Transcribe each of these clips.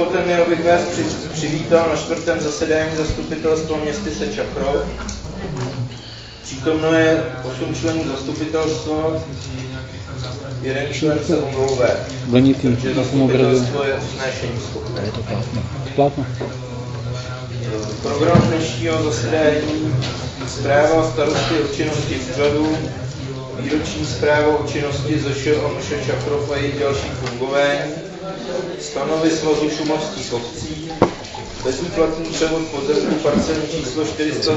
Dovolte mi, abych vás přivítal na 4. zasedání zastupitelstva městyse Čachrov. Přítomno je 8 členů zastupitelstva, 1 člen se omlouvá, takže zastupitelstvo je usnášení schopné. Program dnešního zasedání: zpráva starosty o činnosti úřadu, výroční zpráva o činnosti ZŠ Čachrov a jejich další fungování, stanovy Svazu šumavských obcí, bezúplatný převod pozemku parcelní číslo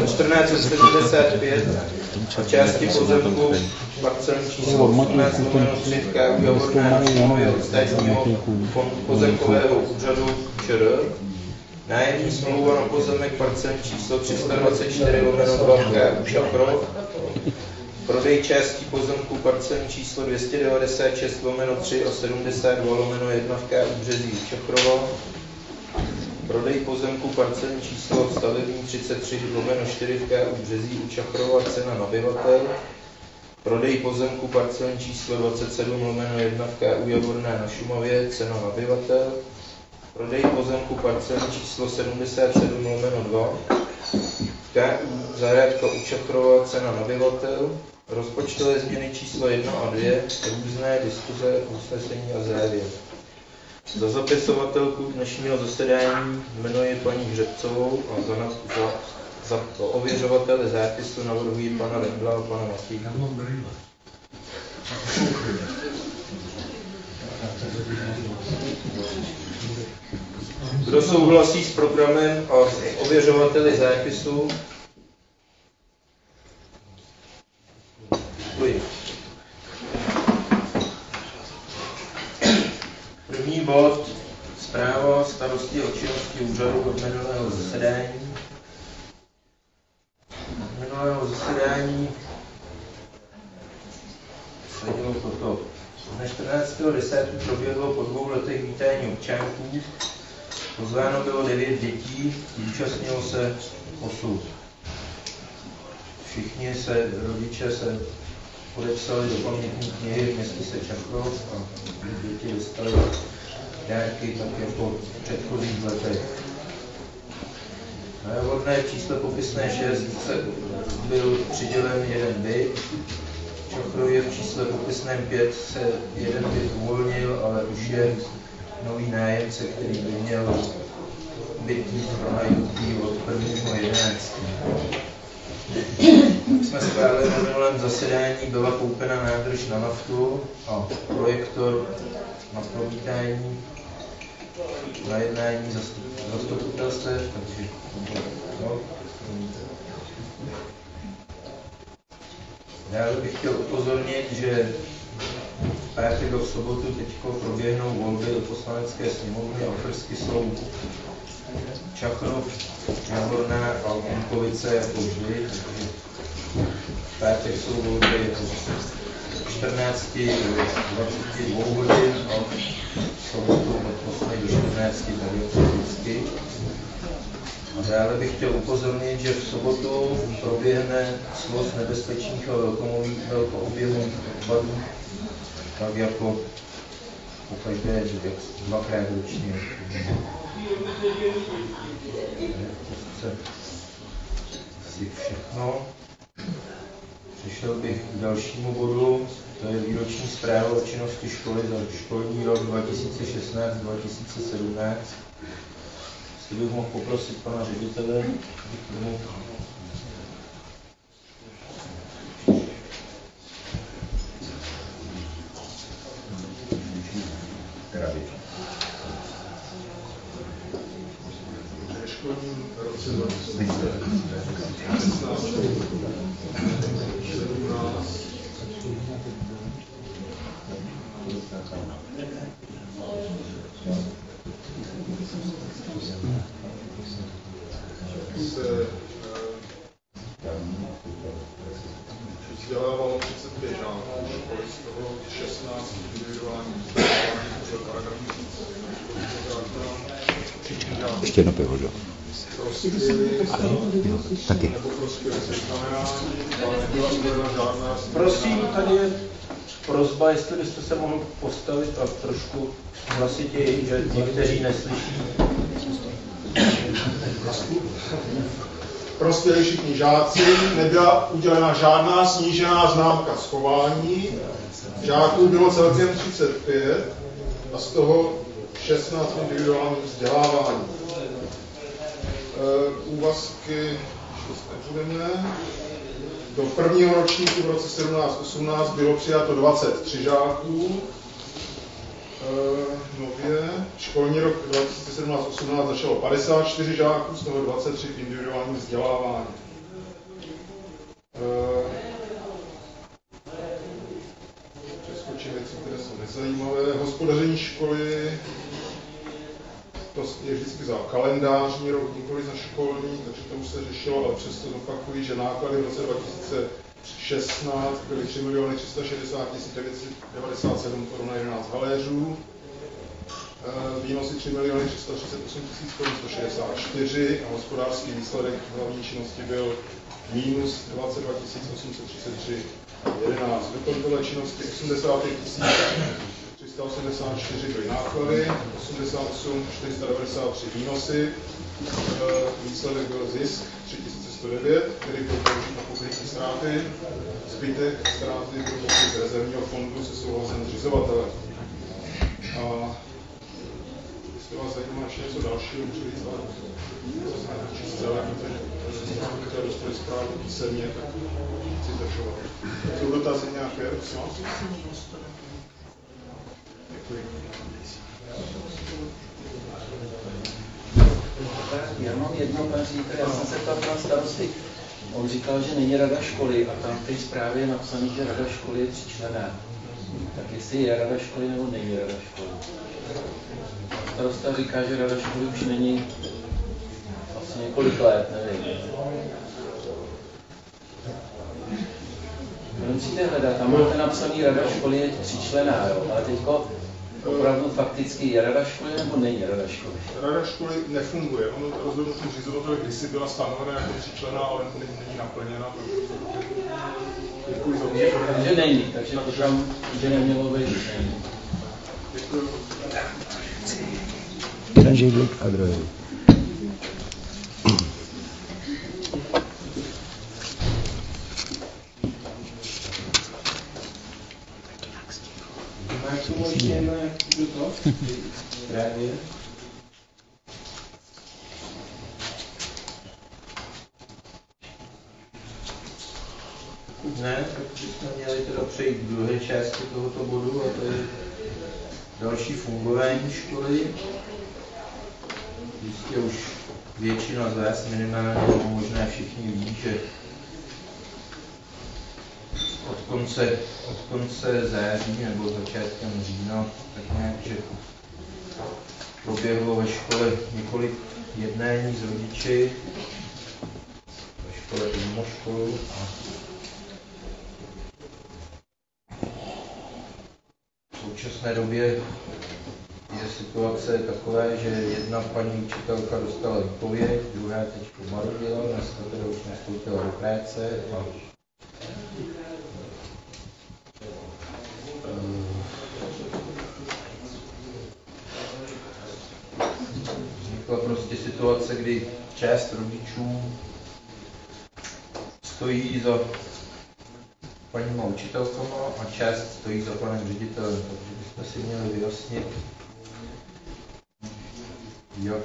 1475 a části pozemku parcelní číslo 18/3 v KU Javorné na Šumavě od Státního pozemkového úřadu ČR, nájemní smlouva na pozemek parcelní číslo 324/2 v KU Čachrov, prodej částí pozemku parcelní číslo 296/3 a 72/1 v KU Březí Čachrova, prodej pozemku parcelní číslo stavební 33/4 v KU Březí u Čachrova, cena nabyvatel, prodej pozemku parcelní číslo 27/1 v KU Javorné na Šumavě, cena nabyvatel, prodej pozemku parcelní číslo 77/2 v KU Zahrádka u Čachrova, cena nabyvatel, rozpočtové změny číslo 1 a 2, různé diskuze, usnesení a závěr. Za zapisovatelku dnešního zasedání jmenuji paní Hřebcovou a za ověřovatele zápisu navrhuji pana Rendla a pana Matíka. Kdo souhlasí s programem a ověřovateli zápisu? Děkuji. První bod: zpráva starosty o činnosti úřadu od minulého zasedání. Minulého zasedání se dělo toto. Dne 14.10. proběhlo po 2 letech vítání občánků. Pozváno bylo 9 dětí, zúčastnilo se 8. Všichni rodiče se podepsali do pamětní knihy v městyse Čachrov a děti dostali dárky tak jako v předchozích letech. Na Javorné v čísle popisné 6 byl přidělen 1 byt. V Čachrově v čísle popisném 5 se 1 byt uvolnil, ale už je nový nájemce, který by měl bytí pronajmutí od 1.11. Jak jsme schválili na minulém zasedání, byla koupena nádrž na naftu a projektor na promítání na jednání zastupitelstev, takže no. Dále bych chtěl upozornit, že v pátek a v sobotu teďko proběhnou volby do poslanecké sněmovny a okrsky jsou Čachrov, Javorná a Olomouce jako vždy. V pátek jsou volby od 14 do 22 hodin a v sobotu od 8 do 14 tady vždycky. A dále bych chtěl upozornit, že v sobotu proběhne svoz nebezpečných a velkoobjemových odpadů, tak jako pokaždé 2krát ročně. Asi všechno. Přešel bych k dalšímu bodu, to je výroční zpráva o činnosti školy za školní rok 2016-2017. Jestli bych mohl poprosit pana ředitele, k tomu. Školním roce 2017 se vzdělávalo 35 žáků, z toho 16 individuální vzdělávání podle paragrafu. Ještě jedno pivo, jo. Taky. Nebo prospěch znamenání, ale nebyla udělena žádná. Prosím, tady je prosba, jestli byste se mohl postavit a trošku hlasitěji, že někteří neslyší. Prospěli všichni žáci, nebyla udělena žádná snížená známka schování, žáků bylo celkem 35 a z toho 16 individuálních vzdělávání. Úvazky nebudeme. Do prvního ročníku v roce 17-18 bylo přijato 23 žáků. Nově školní rok 2017-18 začalo 54 žáků, z toho 23 v individuálním vzdělávání. Přeskočím věci, které jsou nezajímavé. Hospodaření školy, to je vždycky za kalendářní rok, nikoli za školní, takže to už se řešilo, ale přesto zopakuji, že náklady v roce 2016 byly 3 360 997 korun na 11 haléřů, výnosy 3 338 164 a hospodářský výsledek hlavní činnosti byl minus 22 833 11. Do kontrole činnosti 85 384 byly náklady, 88 493 výnosy, výsledek byl zisk 3109, který byl použit na pokrytí ztráty, zbytek ztráty byl pokryt z rezervního fondu se souhlasem zřizovatele. A jestli vás zajímá ještě něco dalšího, můžu říct, ale to se nečíst celé, protože dostali zprávu písemně, tak chci zdržovat. Jsou dotazy nějaké? Děkuji. Já mám jedno, pan ředitel, já jsem se ptal pana starosty. On říkal, že není rada školy a tam v té zprávě je napsané, že rada školy je 3členná. Tak jestli je rada školy nebo není rada školy. Starosta říká, že rada školy už není asi několik let, nevím. Musíte hledat, tam máte napsaný rada školy je 3členná, jo, ale teďko opravdu fakticky je rada školy nebo není rada školy? Rada školy nefunguje. Ono rozhodnutí zřizovatele kdysi byla stanovena jako 3členná, ale není naplněna. Děkuji za účast. Takže není, takže to tam, že nemělo být, není. Děkuji. Jeden židlík a druhý. Ne, tak bychom měli teda přejít k druhé části tohoto bodu, a to je další fungování školy. Jistě už většina z vás minimálně, nebo možná všichni ví, že od konce září nebo začátkem října, tak nějak, že proběhlo ve škole několik jednání s rodiči, ve škole i mimo školu, a v současné době je situace taková, že jedna paní učitelka dostala výpověď, druhá teď pomarodila, dneska teda už nastoupila do práce a vznikla prostě situace, kdy část rodičů stojí za paníma učitelkama a část stojí za panem ředitelem, takže bychom si měli vyjasnit, jak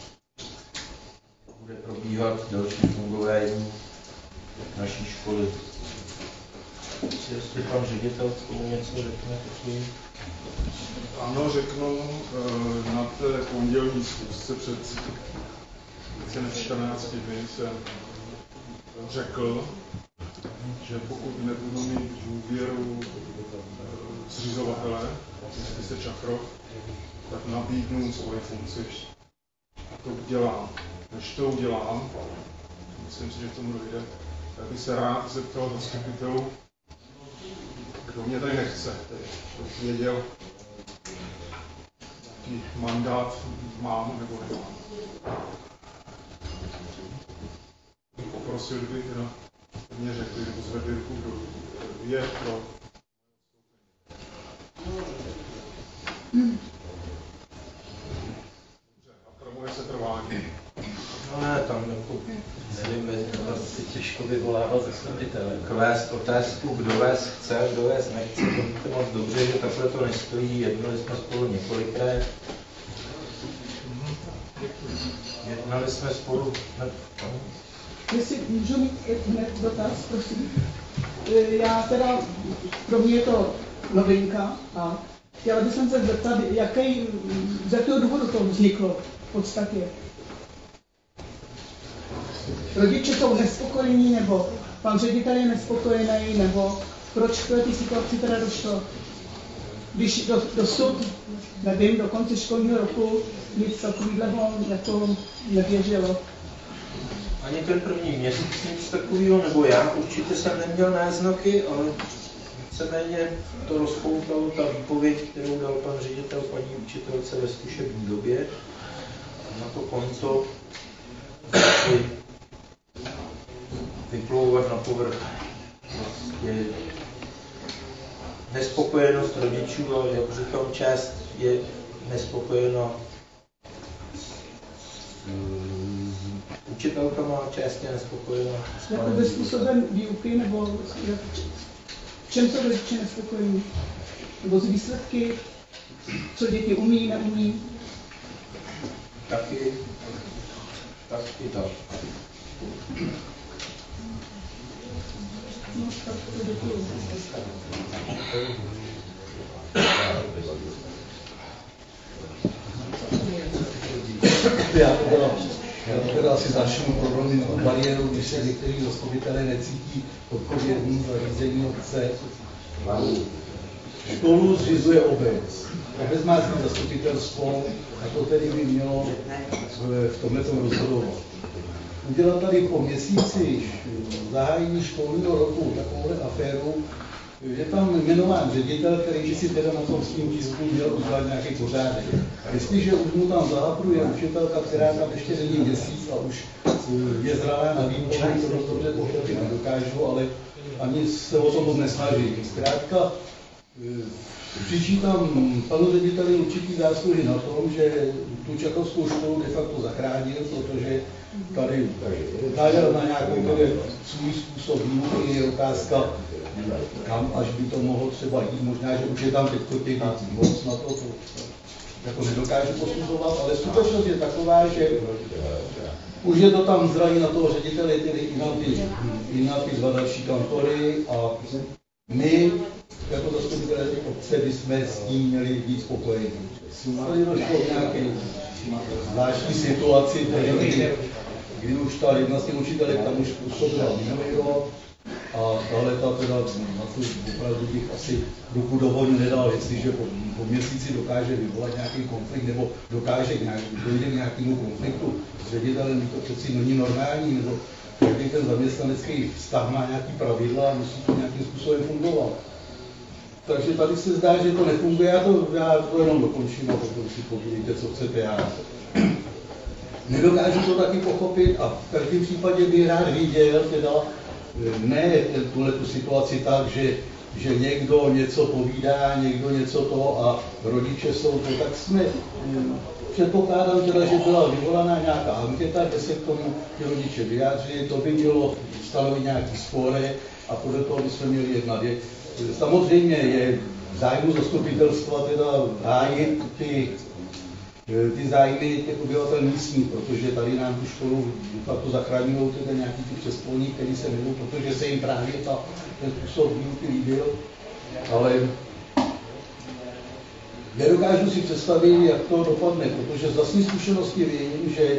bude probíhat další fungování naší školy. Jestli pan ředitel k tomu něco řekne, taky. Ano, řeknu, na té pondělní schůzce před více než 14 dny jsem řekl, že pokud nebudu mít důvěru zřizovatele, se Čachrov, tak nabídnu svoji funkci. A to udělám. Než to udělám, myslím si, že k tomu dojde, tak bych se rád zeptal zastupitelů, kdo mě tady nechce, abych věděl, jaký mandát mám nebo nemám. poprosil, kdyby mě řekli, nebo zvedli ruku, kdo je pro. A promuje se trvání. No ne, tam jako, nevím, asi těžko vyvolávat zastupitele. kvést otázku, kdo vás chce, kdo vás nechce, to víte moc dobře, že takhle to nestojí, jednali jsme spolu několikrát. Jednali jsme spolu, Jestli můžu mít hned dotaz, prosím. Já teda, pro mě je to novinka a chtěla bych se zeptat, z jakého důvodu to vzniklo v podstatě. Rodiče jsou nespokojení, nebo pan ředitel je nespokojený, nebo proč k té situaci teda došlo? Když dosud, nevím, do konce školního roku nic takového jako neběželo. ani ten první měsíc nic takového, nebo já určitě jsem neměl náznaky, ale víceméně to rozpoutalo ta výpověď, kterou dal pan ředitel paní učitelce ve zkušební době. A na to konto začali vyplouvat na povrch vlastně nespokojenost rodičů, ale jak říkám, část je nespokojena učitelkama, část je nespokojená. Jako způsobem výuky, nebo v čem jsou rodiče nespokojení? Nebo z výsledky, co děti umí, neumí? Taky tak. No, tak to děkuju. Já teda asi začnu problém bariéru, když se někteří zastupitelé necítí odpovědní za řízení obce. Školu zřizuje obec. Obec má svým zastupitelstvo a to tedy by mělo v tomhle rozhodovat. Udělat tady po měsíci zahájení školního roku takovouhle aféru, je tam jmenován ředitel, který by si teda na tom svým tisku měl udělat nějaký pořádek. Jestliže už mu tam zahapruje učitelka, která tam ještě není měsíc a už je zralá na výučení, to dost dobře pochopit nedokážu, ale ani se o tom moc nesnaží. Zkrátka, přičítám panu řediteli určitý zásluhy na tom, že tu čechovskou školu de facto zachránil, protože tady najel na nějaký svůj způsob výuky, je otázka, kam až by to mohlo třeba jít, možná, že už je tam teď těch moc na to jako nedokážu posuzovat, ale skutečnost je taková, že už je to tam zraní na toho ředitele, tedy i na ty dva další kantory a my, jako zastupitelé obce, bychom s tím měli být spokojení. Tady došlo k nějaké zvláštní situaci, kdy už ta jedna z těch učitelek tam už působila minulý rok a tahle ta teda na to opravdu bych asi ruku do vody nedal, jestliže po měsíci dokáže vyvolat nějaký konflikt nebo dojde k nějakému konfliktu s ředitelem, to přeci není normální, nebo každý ten zaměstnanecký vztah má nějaký pravidla a musí to nějakým způsobem fungovat. Takže tady se zdá, že to nefunguje, já to jenom dokončím a potom si povídejte, co chcete. Já nedokážu to taky pochopit a v každém případě bych rád viděl, teda ne tu situaci tak, že někdo něco povídá, někdo něco to a rodiče jsou to, tak jsme, předpokládám teda, že byla vyvolaná nějaká anketa, kde se k tomu ty rodiče vyjádřili, to by mělo stanovit nějaký skóre a podle toho bychom měli jednat. Samozřejmě je v zájmu zastupitelstva teda hájit ty zájmy těch obyvatel místních, protože tady nám tu školu to zachraňují teda nějaký ty přespolní, který se jmenují, protože se jim právě ten způsob výuky líbil. Ale nedokážu si představit, jak to dopadne, protože z vlastní zkušenosti vím, že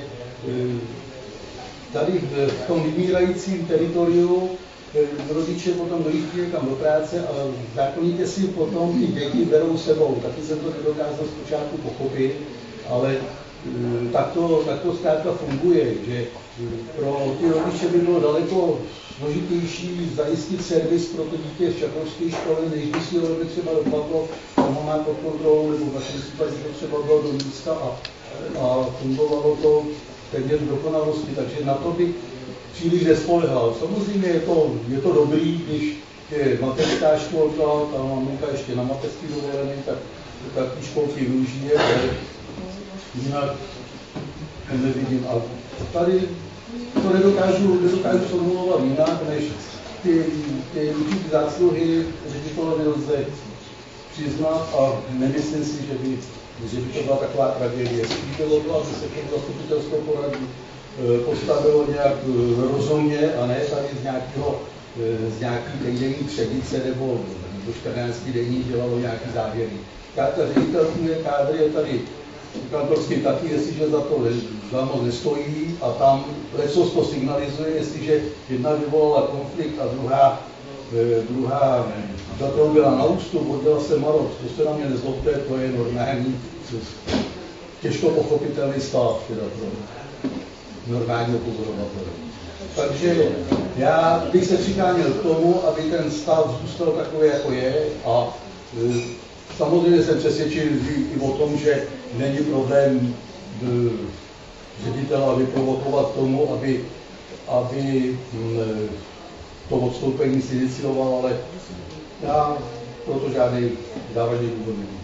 tady v tom vymírajícím teritoriu rodiče potom dojíždí někam do práce a zákonitě si potom ty děti berou sebou. Taky jsem to nedokázal zpočátku pochopit, ale tak to zkrátka funguje, že pro ty rodiče by bylo daleko složitější zajistit servis pro to dítě v čechovské škole, než by si ho třeba dopadlo, tam ho má pod kontrolou, nebo v našem případě to třeba bylo do místa a fungovalo to téměř v dokonalosti. Takže na to by příliš nespolehal. Samozřejmě je to dobrý, když je mateřská školka, ta maminka ještě na mateřský dovolený, tak ty školky využije, ale jinak nevidím. A tady to nedokážu formulovat jinak, než ty určité zásluhy ředitele nelze přiznat a nemyslím si, že by to byla taková tragédie. Spíš bylo to, aby se to zastupitelstvo postavilo nějak rozumně a ne tady z nějaký denní tředice nebo 14 denní dělalo nějaký závěry. Zkrátka ředitelské kádry je tady kantorský taky, jestliže za to moc nestojí a tam lecos to signalizuje, jestliže jedna vyvolala konflikt a druhá zatroubila na ústup, hodila se marot, to se na mě nezlobte, to je normální, těžko pochopitelný stav teda pro normálního pozorovatele. Takže já bych se přikláněl k tomu, aby ten stav zůstal takový, jako je a samozřejmě jsem přesvědčil i o tom, že není problém ředitela vyprovokovat tomu, aby to odstoupení si inicioval, ale já proto žádný závažný důvod nevidím.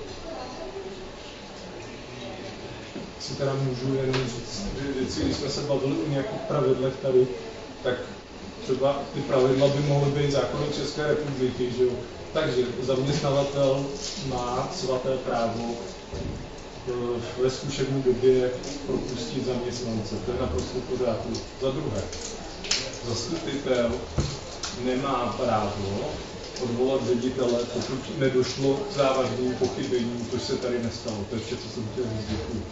Si teda můžu jenom říct věci, když jsme se bavili o nějakých pravidlech tady, tak třeba ty pravidla by mohly být zákony České republiky, že jo? Takže zaměstnavatel má svaté právo ve zkušební době propustit zaměstnance. To je naprosto v pořádku. Za druhé, zastupitel nemá právo odvolat ředitele, pokud nedošlo k závažným pochybením, což se tady nestalo. To je vše, co jsem chtěl říct. Děkuji.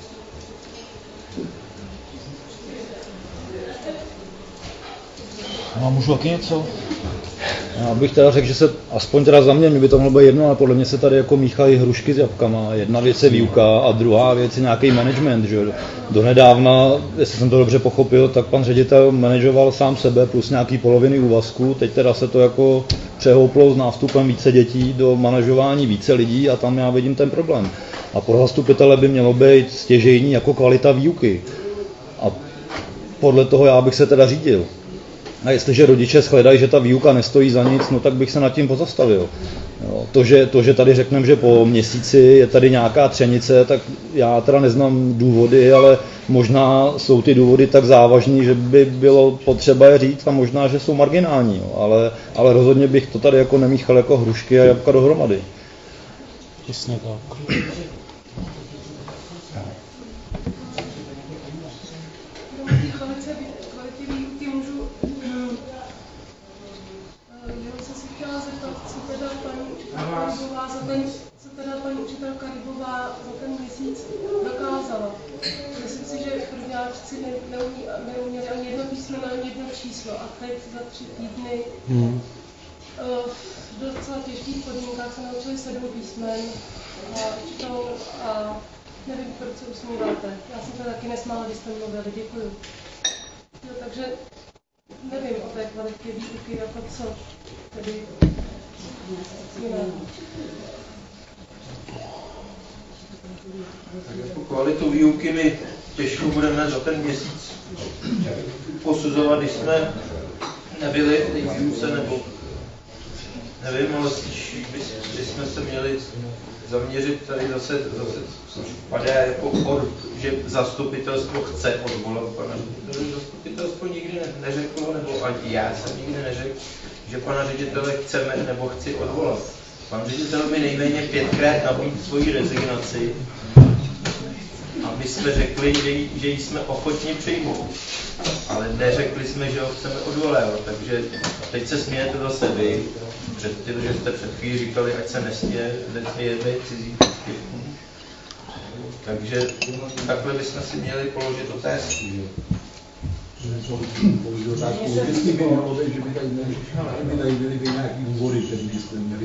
No, můžu taky něco? Já bych teda řekl, že se, aspoň teda za mě by to mohlo být jedno, ale podle mě se tady jako míchají hrušky s jabkama. Jedna věc je výuka a druhá věc je nějaký management. Že? Donedávna, jestli jsem to dobře pochopil, tak pan ředitel manažoval sám sebe plus nějaký poloviny úvazku. Teď teda se to jako přehouplo s nástupem více dětí do manažování více lidí a tam já vidím ten problém. A pro zastupitele by mělo být stěžejní jako kvalita výuky. A podle toho já bych se teda řídil. A jestliže rodiče shledají, že ta výuka nestojí za nic, no tak bych se nad tím pozastavil. Jo, to, že tady řekneme, že po měsíci je tady nějaká třenice, tak já teda neznám důvody, ale možná jsou ty důvody tak závažný, že by bylo potřeba je říct a možná, že jsou marginální. Jo, ale rozhodně bych to tady jako nemíchal jako hrušky a jabka dohromady. Přesně tak. Co teda paní učitelka Rybová za ten měsíc dokázala. Myslím si, že prváčci neuměli ani jedno písmeno, ani jedno číslo. A teď za 3 týdny v docela těžkých podmínkách se naučili 7 písmen a čtou a nevím, proč se usmíváte. Já jsem to taky nesmála, když jste mluvili. Děkuju. Jo, takže nevím o té kvalitě výuky, jako co tedy jiné. Tak jako kvalitu výuky my těžko budeme za ten měsíc posuzovat, když jsme nebyli v té výuce, nebo nevím, ale spíš bychom se měli zaměřit tady zase padá jako že zastupitelstvo chce odvolat pana ředitele. Zastupitelstvo nikdy neřeklo, nebo ani já jsem nikdy neřekl, že pana ředitele chceme nebo chci odvolat. Pan ředitel mi nejméně 5krát nabídl svoji rezignaci a my jsme řekli, že ji jsme ochotni přijmout. Ale neřekli jsme, že ho chceme odvolávat, takže teď se smějete zase vy, protože jste před chvíli říkali, ať se nesmějeme cizí příspěvkům. Takže takhle bychom si měli položit otázku. Vždycky by mělo být, že by tady byly nějaký důvody, které byste měli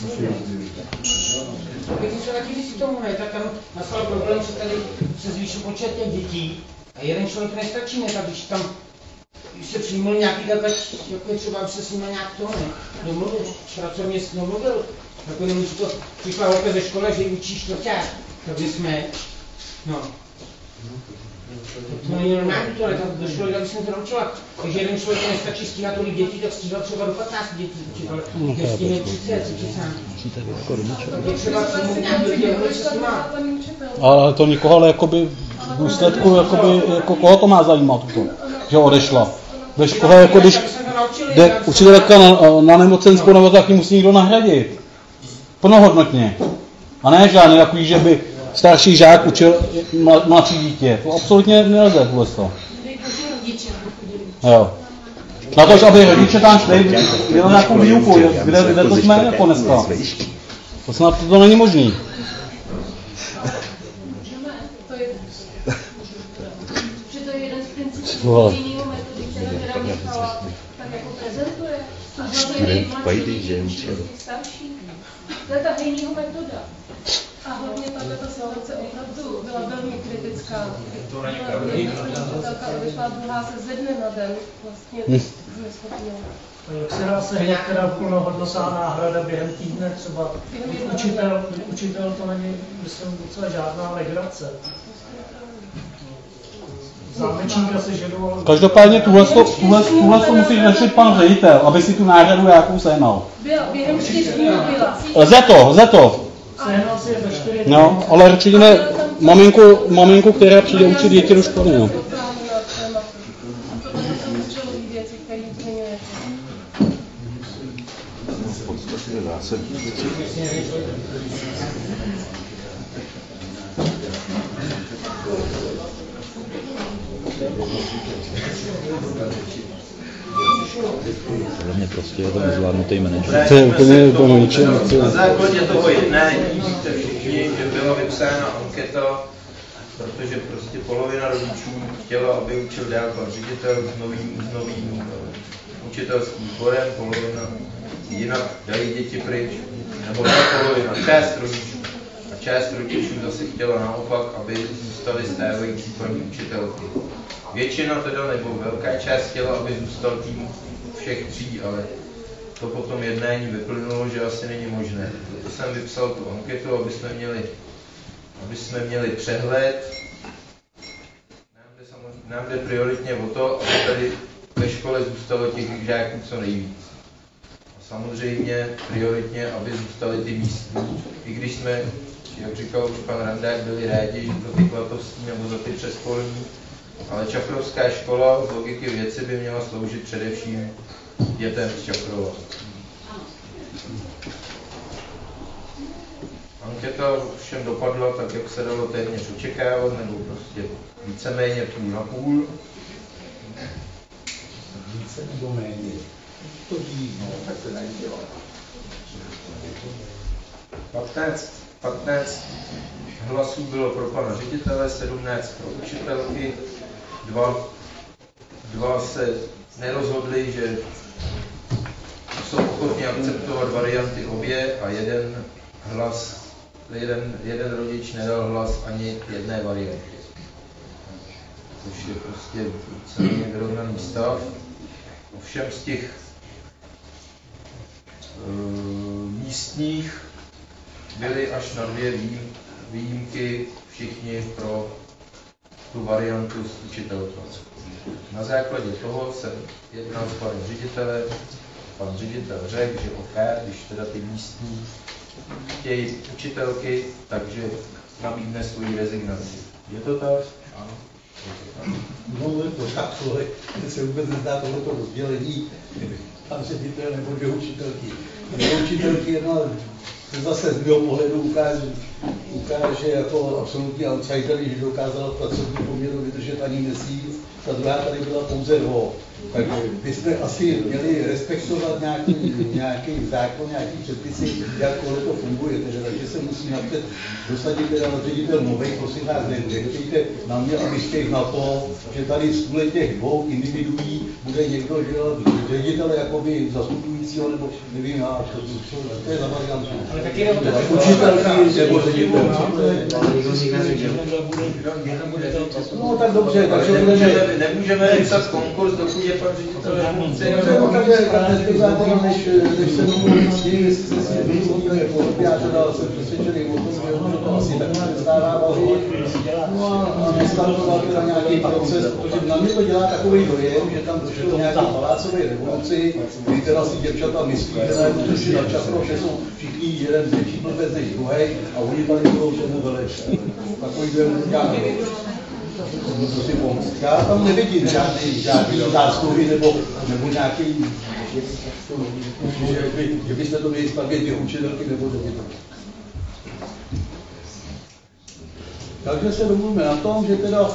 Když se taky si tomu ne, tak tam nastal problém, že tady se zvýšil počet těch dětí a jeden člověk nestačí, ne, tak když se přijmul nějaký tak jako je třeba, aby se s nimi nějak toho domluvil, pracovně s ním mluvil, jako nemůžu to přišla holka ze školy, že ji učí čtvrťák, takže jsme, no. To není normální to, ale do školy, aby se to naučila. Takže jeden člověk nestačí stíhat tolik dětí, tak stíhal třeba do 15 dětí učitel. Když s tím je 30 sám. Je třeba přijmout nějaký lidi, aby se s tím má. Ale to nikoho, ale jakoby v důsledku, jakoby, jako koho to má zajímat, to, že odešla. Ve škole, jako když jde učitelka na nemocenskou, nebo tak ji musí někdo nahradit. Plnohodnotně. A ne žádný takový, že by starší žák učil mladší dítě. To absolutně nelze vůbec to. Jo. Na to, aby rodiče tam šli, dělali nějakou výuku, kde to jsme jako dneska. To snad to není možný. Že to je jeden z principů jinýho metody, která Michala tak jako prezentuje. A hlavně mladší starší. To je ta hejnýho metoda. A hlavně ta situace opravdu byla velmi kritická. Učitelka odešla, druhá se ze dne na den vlastně zneschopnila. Jak se dá sehnat teda plnohodnotná náhrada během týdne třeba? Učitel to není, myslím, docela žádná legrace. Zámečníka se ženou... Každopádně tuhle to musí řešit pan ředitel, aby si tu náhradu nějakou sehnal. Byla, během 4 dní byla. Lze to. Sehnal si je za 4 dny. No, ale řekněme maminku, která přijde učit děti do školy, no. Podle mě prostě je to nezvládnutý management. To je úplně bylo ničem. Na základě toho jednání víte všichni, že byla vypsána anketa, protože prostě polovina rodičů chtěla, aby učil dál pan ředitel s novým učitelským sborem, polovina jinak dají děti pryč, nebo ne polovina, část rodičů. A část rodičů zase chtěla naopak, aby zůstaly stávající paní učitelky. Většina teda, nebo velká část chtěla, aby zůstal tým všech tří, ale to potom jednání vyplynulo, že asi není možné. Proto jsem vypsal tu anketu, aby jsme měli přehled. Nám jde prioritně o to, aby tady ve škole zůstalo těch žáků co nejvíc. A samozřejmě prioritně, aby zůstaly ty místní. I když jsme, jak říkal už pan Randák, byli rádi, že to ty klatovský nebo za ty přeskolní, ale Čaprovská škola z logiky věci by měla sloužit především dětem z Čaprova. Anketa všem dopadla tak, jak se dalo téměř očekávat, nebo prostě víceméně půl na půl. Více nebo méně. To ví, no, tak se nedělá. 15 hlasů bylo pro pana ředitele, 17 pro učitelky, dva se nerozhodli, že jsou ochotni akceptovat varianty obě a jeden rodič nedal hlas ani jedné variantě. Což je prostě celý vyrovnaný stav. Ovšem z těch místních byly až na 2 výjimky všichni pro tu variantu s učitelkou. Na základě toho jsem jednal s panem ředitelem. Pan ředitel řekl, že když teda ty místní chtějí učitelky, takže nabídne svoji rezignaci. Je to tak? Ano. No, je to tak, ale se vůbec nezdá tohleto rozdělení, pan ředitel nebo 2 učitelky. 2 učitelky jedna zase z mého pohledu ukáže jako absolutní outsider, že dokázala v pracovním poměru vydržet ani měsíc, ta druhá tady byla pouze 2. Takže byste asi měli respektovat nějaký zákon, nějaký předpisy, jak to funguje. Takže se musí napřed dosadit teda na ředitel novej, prosím vás, nechtějte na mě, abyste na to, že tady z těch 2 individuí bude někdo dělat ředitele jakoby zastupujícího, nebo nevím, to je za variantu. Ale taky nebo učitelky nebo ředitel. No tak dobře, takže nemůžeme vypsat konkurs, dokud je pan ředitel než se mnou sdělí, jestli se s tím vyhodíme podobě, já teda jsem přesvědčený o tom, že to asi tak přestává bavit. No a nestartoval teda nějaký proces, protože na mě to dělá takový dojem, že tam došlo nějaký palácové revoluci, kdy teda si děvčata myslí, že najednou přišli na často, že jsou všichni jeden větší blbec než druhý a oni tady budou tomu veleč. Takový dojem říká. Já tam nevidím žádný zásluhy nebo nějaký, že byste to měli stavět ty učitelky nebo ředitelky. Takže se domluvíme na tom, že teda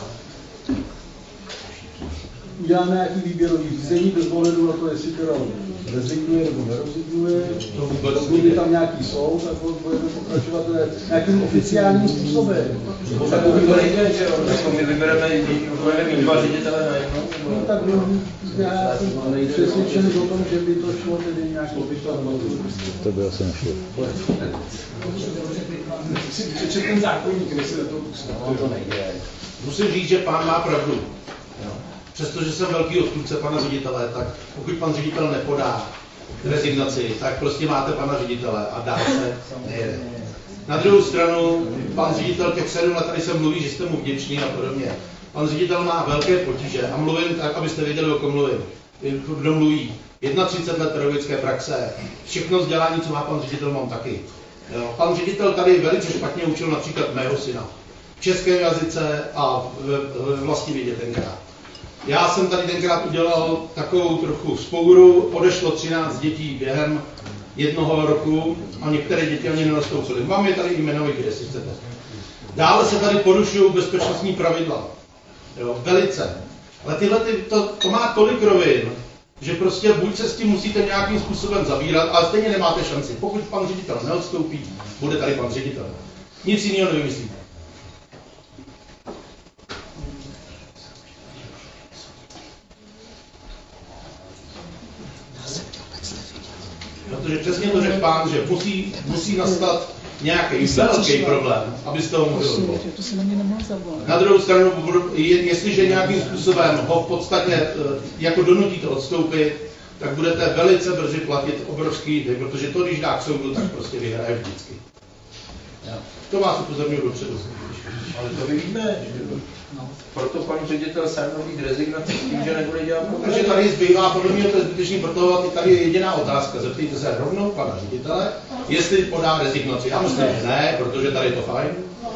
uděláme nějaký výběrový řízení bez ohledu na to, jestli teda rezignuje nebo nerezignuje. Pokud tam nějaký soud, tak budeme pokračovat nějakým oficiálním způsobem. Tak to nejde, že my vybereme, budeme mít 2 ředitele na jednou? No tak já jsem přesvědčený o tom, že by to šlo tedy nějak oficiálně. To by asi nešlo. Si přečet ten zákonník, kde se do toho pustí. To nejde. Musím říct, že pán má pravdu. Přestože jsem velký odpůrce pana ředitele, tak pokud pan ředitel nepodá rezignaci, tak prostě máte pana ředitele a dál se nejede. Na druhou stranu, pan ředitel těch 7 let tady se mluví, že jste mu vděční a podobně. Pan ředitel má velké potíže a mluvím tak, abyste věděli, o kom mluvím. Kdo mluví? 31 let pedagogické praxe, všechno vzdělání, co má pan ředitel, mám taky. Jo. Pan ředitel tady velice špatně učil například mého syna. V českém jazyce a v vlastivědě tenkrát. Já jsem tady tenkrát udělal takovou trochu vzpouru, odešlo 13 dětí během 1 roku a některé děti ani nenastoupily. Mám je tady jmenovitě, jestli chcete. Dále se tady porušují bezpečnostní pravidla. Jo, velice. Ale to má tolik rovin, že prostě buď se s tím musíte nějakým způsobem zabírat, ale stejně nemáte šanci. Pokud pan ředitel neodstoupí, bude tady pan ředitel. Nic jiného nevymyslíte. Protože přesně to řekl pán, že musí nastat nějaký velký problém, abyste ho mohli odvolat. Na druhou stranu, jestliže nějakým způsobem ho v podstatě jako donutíte odstoupit, tak budete velice brzy platit obrovský dluh, protože to, když dá k soudu, tak prostě vyhraje vždycky. To vás upozorňuji dopředu. Ale to víme, proto pan ředitel sám mít rezignaci tím, že nebude dělat. Takže tady zbývá, podle mě to je zbytečný, proto tady je jediná otázka. Zeptejte se rovnou pana ředitele, jestli podá rezignaci. Já myslím, že ne, protože tady je to fajn.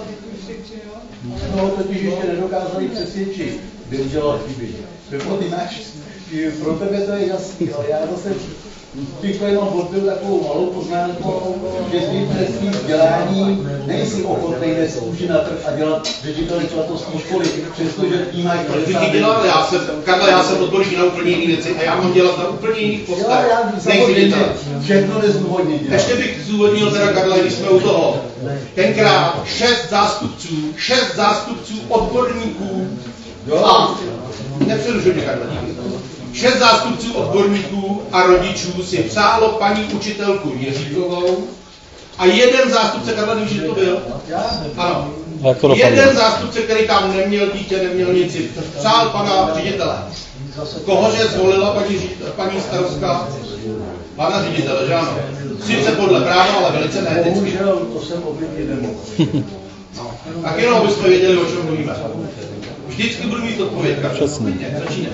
No, totiž ještě nedokázali přesvědčit, kdy udělal chyby. Ty máš, pro tebe to je jasný, ale já zase bych to jenom odbyl takovou malou poznámkou, že svým trestním vzdělání nejsi ochotný nést kůži na trh a dělat řediteli svatostní školy, přestože tím máš já jsem odborník na úplně jiné věci a já mám dělat na úplně jiných postech. Všechno nezdůvodně dělat. Ještě bych zdůvodnil teda, Karla, když jsme u toho. Tenkrát 6 zástupců odborníků a nepřerušuji mě, Karla, díky. 6 zástupců odborníků a rodičů si přálo paní učitelku Jiříkovou a jeden zástupce, Karla, víš, že to byl? Ano. Jeden zástupce, který tam neměl dítě, neměl nic, si přál pana ředitele. Kohože zvolila paní starostka? Pana ředitele, že ano? Sice podle práva, ale velice neeticky. Bohužel, to jsem ovlivnit nemohl. Tak jenom, abyste věděli, o čem mluvíme. Vždycky budu mít odpověď, Karla. Začínej.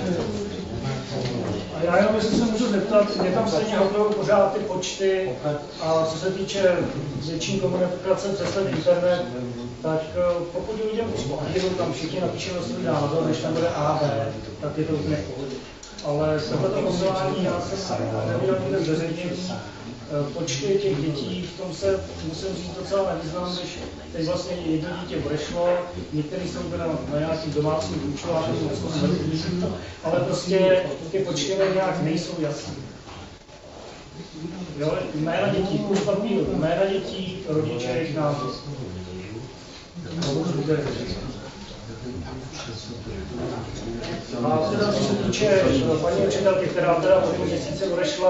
Já jenom, jestli se můžu zeptat, mě tam stejně opravdu pořád ty počty a co se týče větší komunikace přes ten internet, tak pokud lidem uspokojíme, tam všichni napíšeme svůj názor, než tam bude A, B, tak je to úplně v pohodě. Ale tohleto posílání, já jsem neviděl někde zveřejnění počty těch dětí, v tom se musím říct docela nevyznám, když teď vlastně jedno dítě odešlo, některý jsou teda na nějakým domácím vyučování, ale prostě ty počty nějak nejsou jasné. Jo, jména dětí, kus papíru, jména dětí, rodiče, jejich názor. A teda co se týče paní učitelky, která teda po 2 měsíce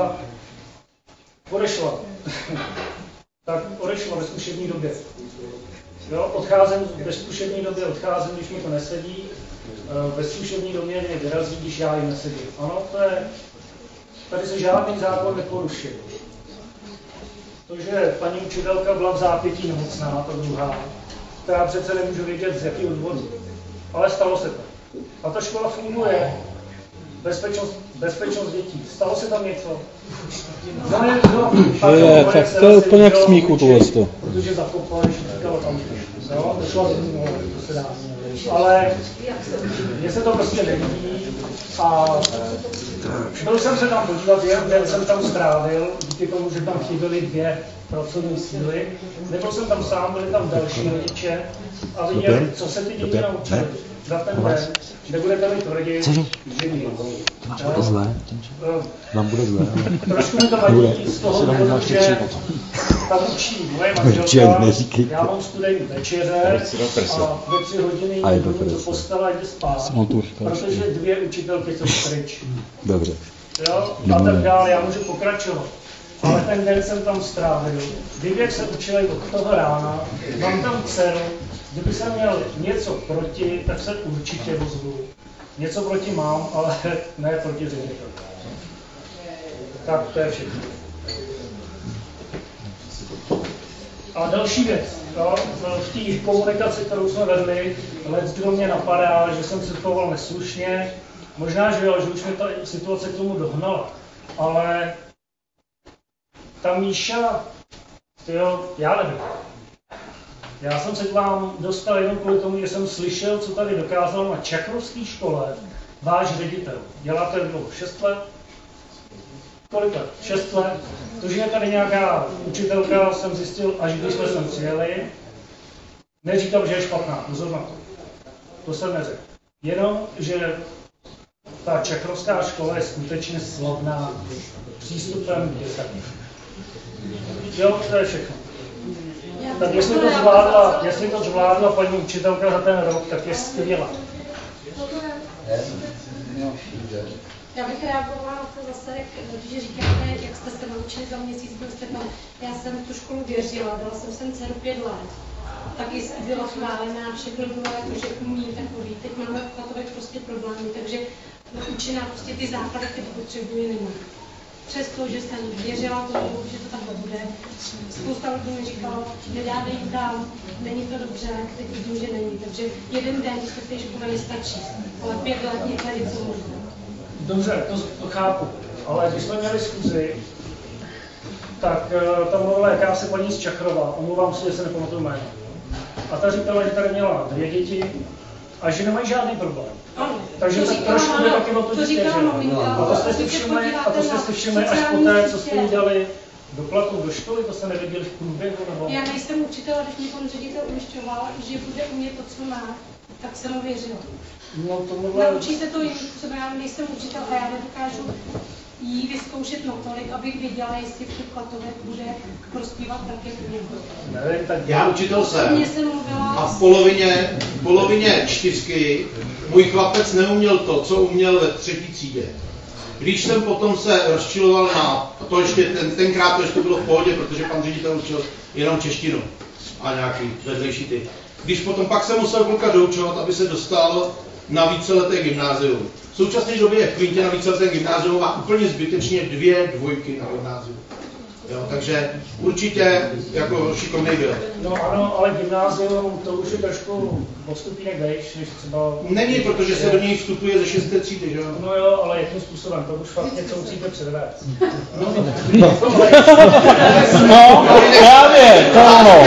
tak odešla ve zkušební době. Jo, odcházím ve zkušební době, když mi to nesedí ve zkušební domě mě vyrazí, když já jim nesedím. Ano, tady se žádný zákon neporušil. To, že paní učitelka byla v zápětí nemocná, ta druhá, která přece nemůžu vědět z jakého důvodu. Ale stalo se to. A ta škola funguje. Bezpečnost dětí. Stalo se tam něco? Tak to je úplně k smíchu tohle. Protože zakopali, že říkalo tam, jo, došlo to se dá. Ale mně se to prostě nelíbí a byl jsem se tam podívat, jeden jsem tam strávil, díky tomu, že tam chyběly 2 pracovní síly. Nebyl jsem tam sám, byli tam další rodiče a viděli, co se ty děti naučili za ten den, nebudete mi tvrdit, že nic. Vám bude zlé. Trošku mi to vadí z toho důvodu, že tam učí moje manželka, já mám studijní večeře a ve 3 hodiny jdu do postele a jde spát, protože 2 učitelky jsou pryč. Dobře. Jo? A tak dále, já můžu pokračovat. Ale ten den jsem tam strávil. Kdyby se učili od toho rána, mám tam dceru, kdyby jsem měl něco proti, tak se určitě ozvu. Něco proti mám, ale ne proti řediteli. Tak to je všechno. A další věc, jo, v té komunikaci, kterou jsme vedli, kdo mě napadá, že jsem se choval neslušně, možná, že jo, že už mě ta situace k tomu dohnala, ale ta Míša, jo, já nevím. Já jsem se k vám dostal jenom kvůli tomu, že jsem slyšel, co tady dokázal na čachrovské škole váš ředitel. Děláte dlouho 6 let? Kolik let? 6 let. To, že je tady nějaká učitelka, jsem zjistil, až když jsme sem přijeli. Neříkám, že je špatná, pozor na to. To jsem neřekl. Jenom, že ta čachrovská škola je skutečně slavná přístupem k dětem. Jo, to je všechno. Tak jestli to zvládla paní učitelka za ten rok, tak je skvělá. Já bych reagovala na to zase, když říkáte, jak jste se naučili za měsíc, byl jste tam. Já jsem tu školu věřila, dala jsem sem dceru 5 let. Taky byla chválená, všechno bylo jako, že umí takový. Teď máme v Klatovech prostě problémy, takže učená prostě ty základy, které potřebuje, nemá. Přesto, že jsem věřila tomu, že to takhle bude. Spousta lidí mi říkalo, nedávej tam, není to dobře, teď vidím, že není. Takže jeden den, když v té škole nestačí, ale 5 let někde něco možná. Dobře, to chápu, ale když jsme měli schůzi, tak tam mluvila jakási paní z Čachrova, omlouvám se, že se nepamatuju jméno. A ta říkala, že tady měla 2 děti a že nemají žádný problém. Ano, takže se trošku jde taky o to dítě, že? A to jste si všimli až poté, co jste jí dali doplatek do školy, to jste nevěděli v průběhu, nebo? Já nejsem učitel, a když mě pan ředitel ujišťoval, že bude umět to, co má, tak jsem mu věřila. No, tohle... Naučí se to jiným způsobem, já nejsem učitel a já nedokážu jí vyzkoušet natolik, abych věděla, jestli v těch Klatovech bude prospívat tak, jak mě. Já učitel jsem a v polovině 4 můj chlapec neuměl to, co uměl ve 3. třídě. Když jsem potom se rozčiloval na to ještě, tenkrát to ještě bylo v pohodě, protože pan ředitel učil jenom češtinu a nějaký vedlejší ty. Když potom pak se musel kluka doučovat, aby se dostal na víceleté gymnázium. V současné době je v Kvintě na víceletém gymnázium a úplně zbytečně 2 dvojky na gymnáziu. Jo, takže určitě jako šikovnej byl. No ano, ale gymnázium to už je trošku postupínek vejš, než třeba... Není, protože se do něj vstupuje ze 6. třídy, že jo? No jo, ale jakým způsobem, to už fakt něco musíte předvést. No, právě, to ano.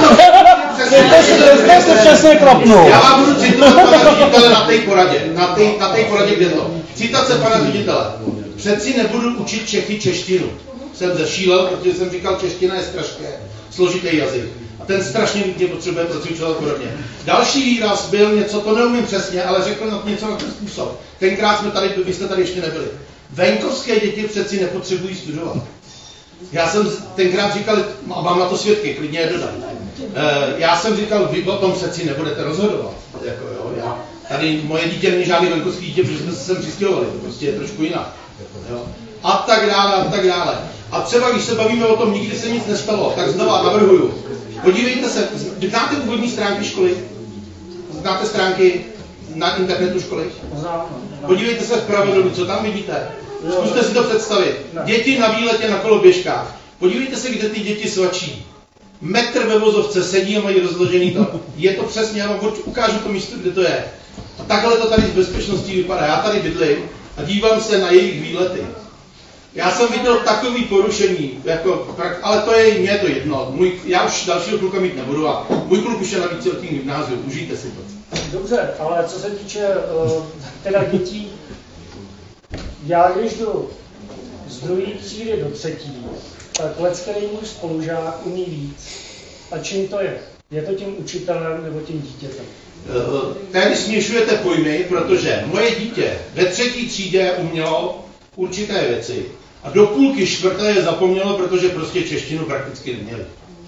Teď jste přesně klapnul. Já vám budu citovat pana ředitele na té poradě, kde to. Citace pana ředitele. Přeci nebudu učit Čechy češtinu. Jsem zešílel, protože jsem říkal, čeština je strašně složitý jazyk. A ten strašně nutně potřebuje procvičovat podobně. Další výraz byl něco, to neumím přesně, ale řekl něco na ten způsob. Tenkrát vy jste tady ještě nebyli. Venkovské děti přeci nepotřebují studovat. Já jsem tenkrát říkal, a mám na to svědky, klidně je dodám. Já jsem říkal, vy o tom přeci nebudete rozhodovat. Jako, jo, tady moje dítě není žádný venkovský dítě, protože jsme se sem přistěhovali, to prostě je trošku jinak. Jo. A tak dále, a tak dále. A třeba, když se bavíme o tom, nikdy se nic nestalo, tak znova navrhuju. Podívejte se, znáte úvodní stránky školy? Znáte stránky na internetu školy? Podívejte se vpravo dolů, co tam vidíte. Zkuste si to představit. Děti na výletě na koloběžkách. Podívejte se, kde ty děti svačí. Metr ve vozovce sedí a mají rozložený to. Je to přesně, já vám ukážu to místo, kde to je. A takhle to tady z bezpečností vypadá. Já tady bydlím a dívám se na jejich výlety. Já jsem viděl takový porušení, jako, ale to je, mě je to jedno. Já už dalšího kluka mít nebudu a můj kluk už je na víceletým gymnáziu. Užijte si to. Dobře, ale co se týče teda dětí, já když jdu z druhé třídy do třetí, tak leckterý můj spolužák umí víc. A čím to je? Je to tím učitelem nebo tím dítětem? Tady směšujete pojmy, protože moje dítě ve třetí třídě umělo určité věci a do půlky čtvrté je zapomnělo, protože prostě češtinu prakticky neměli.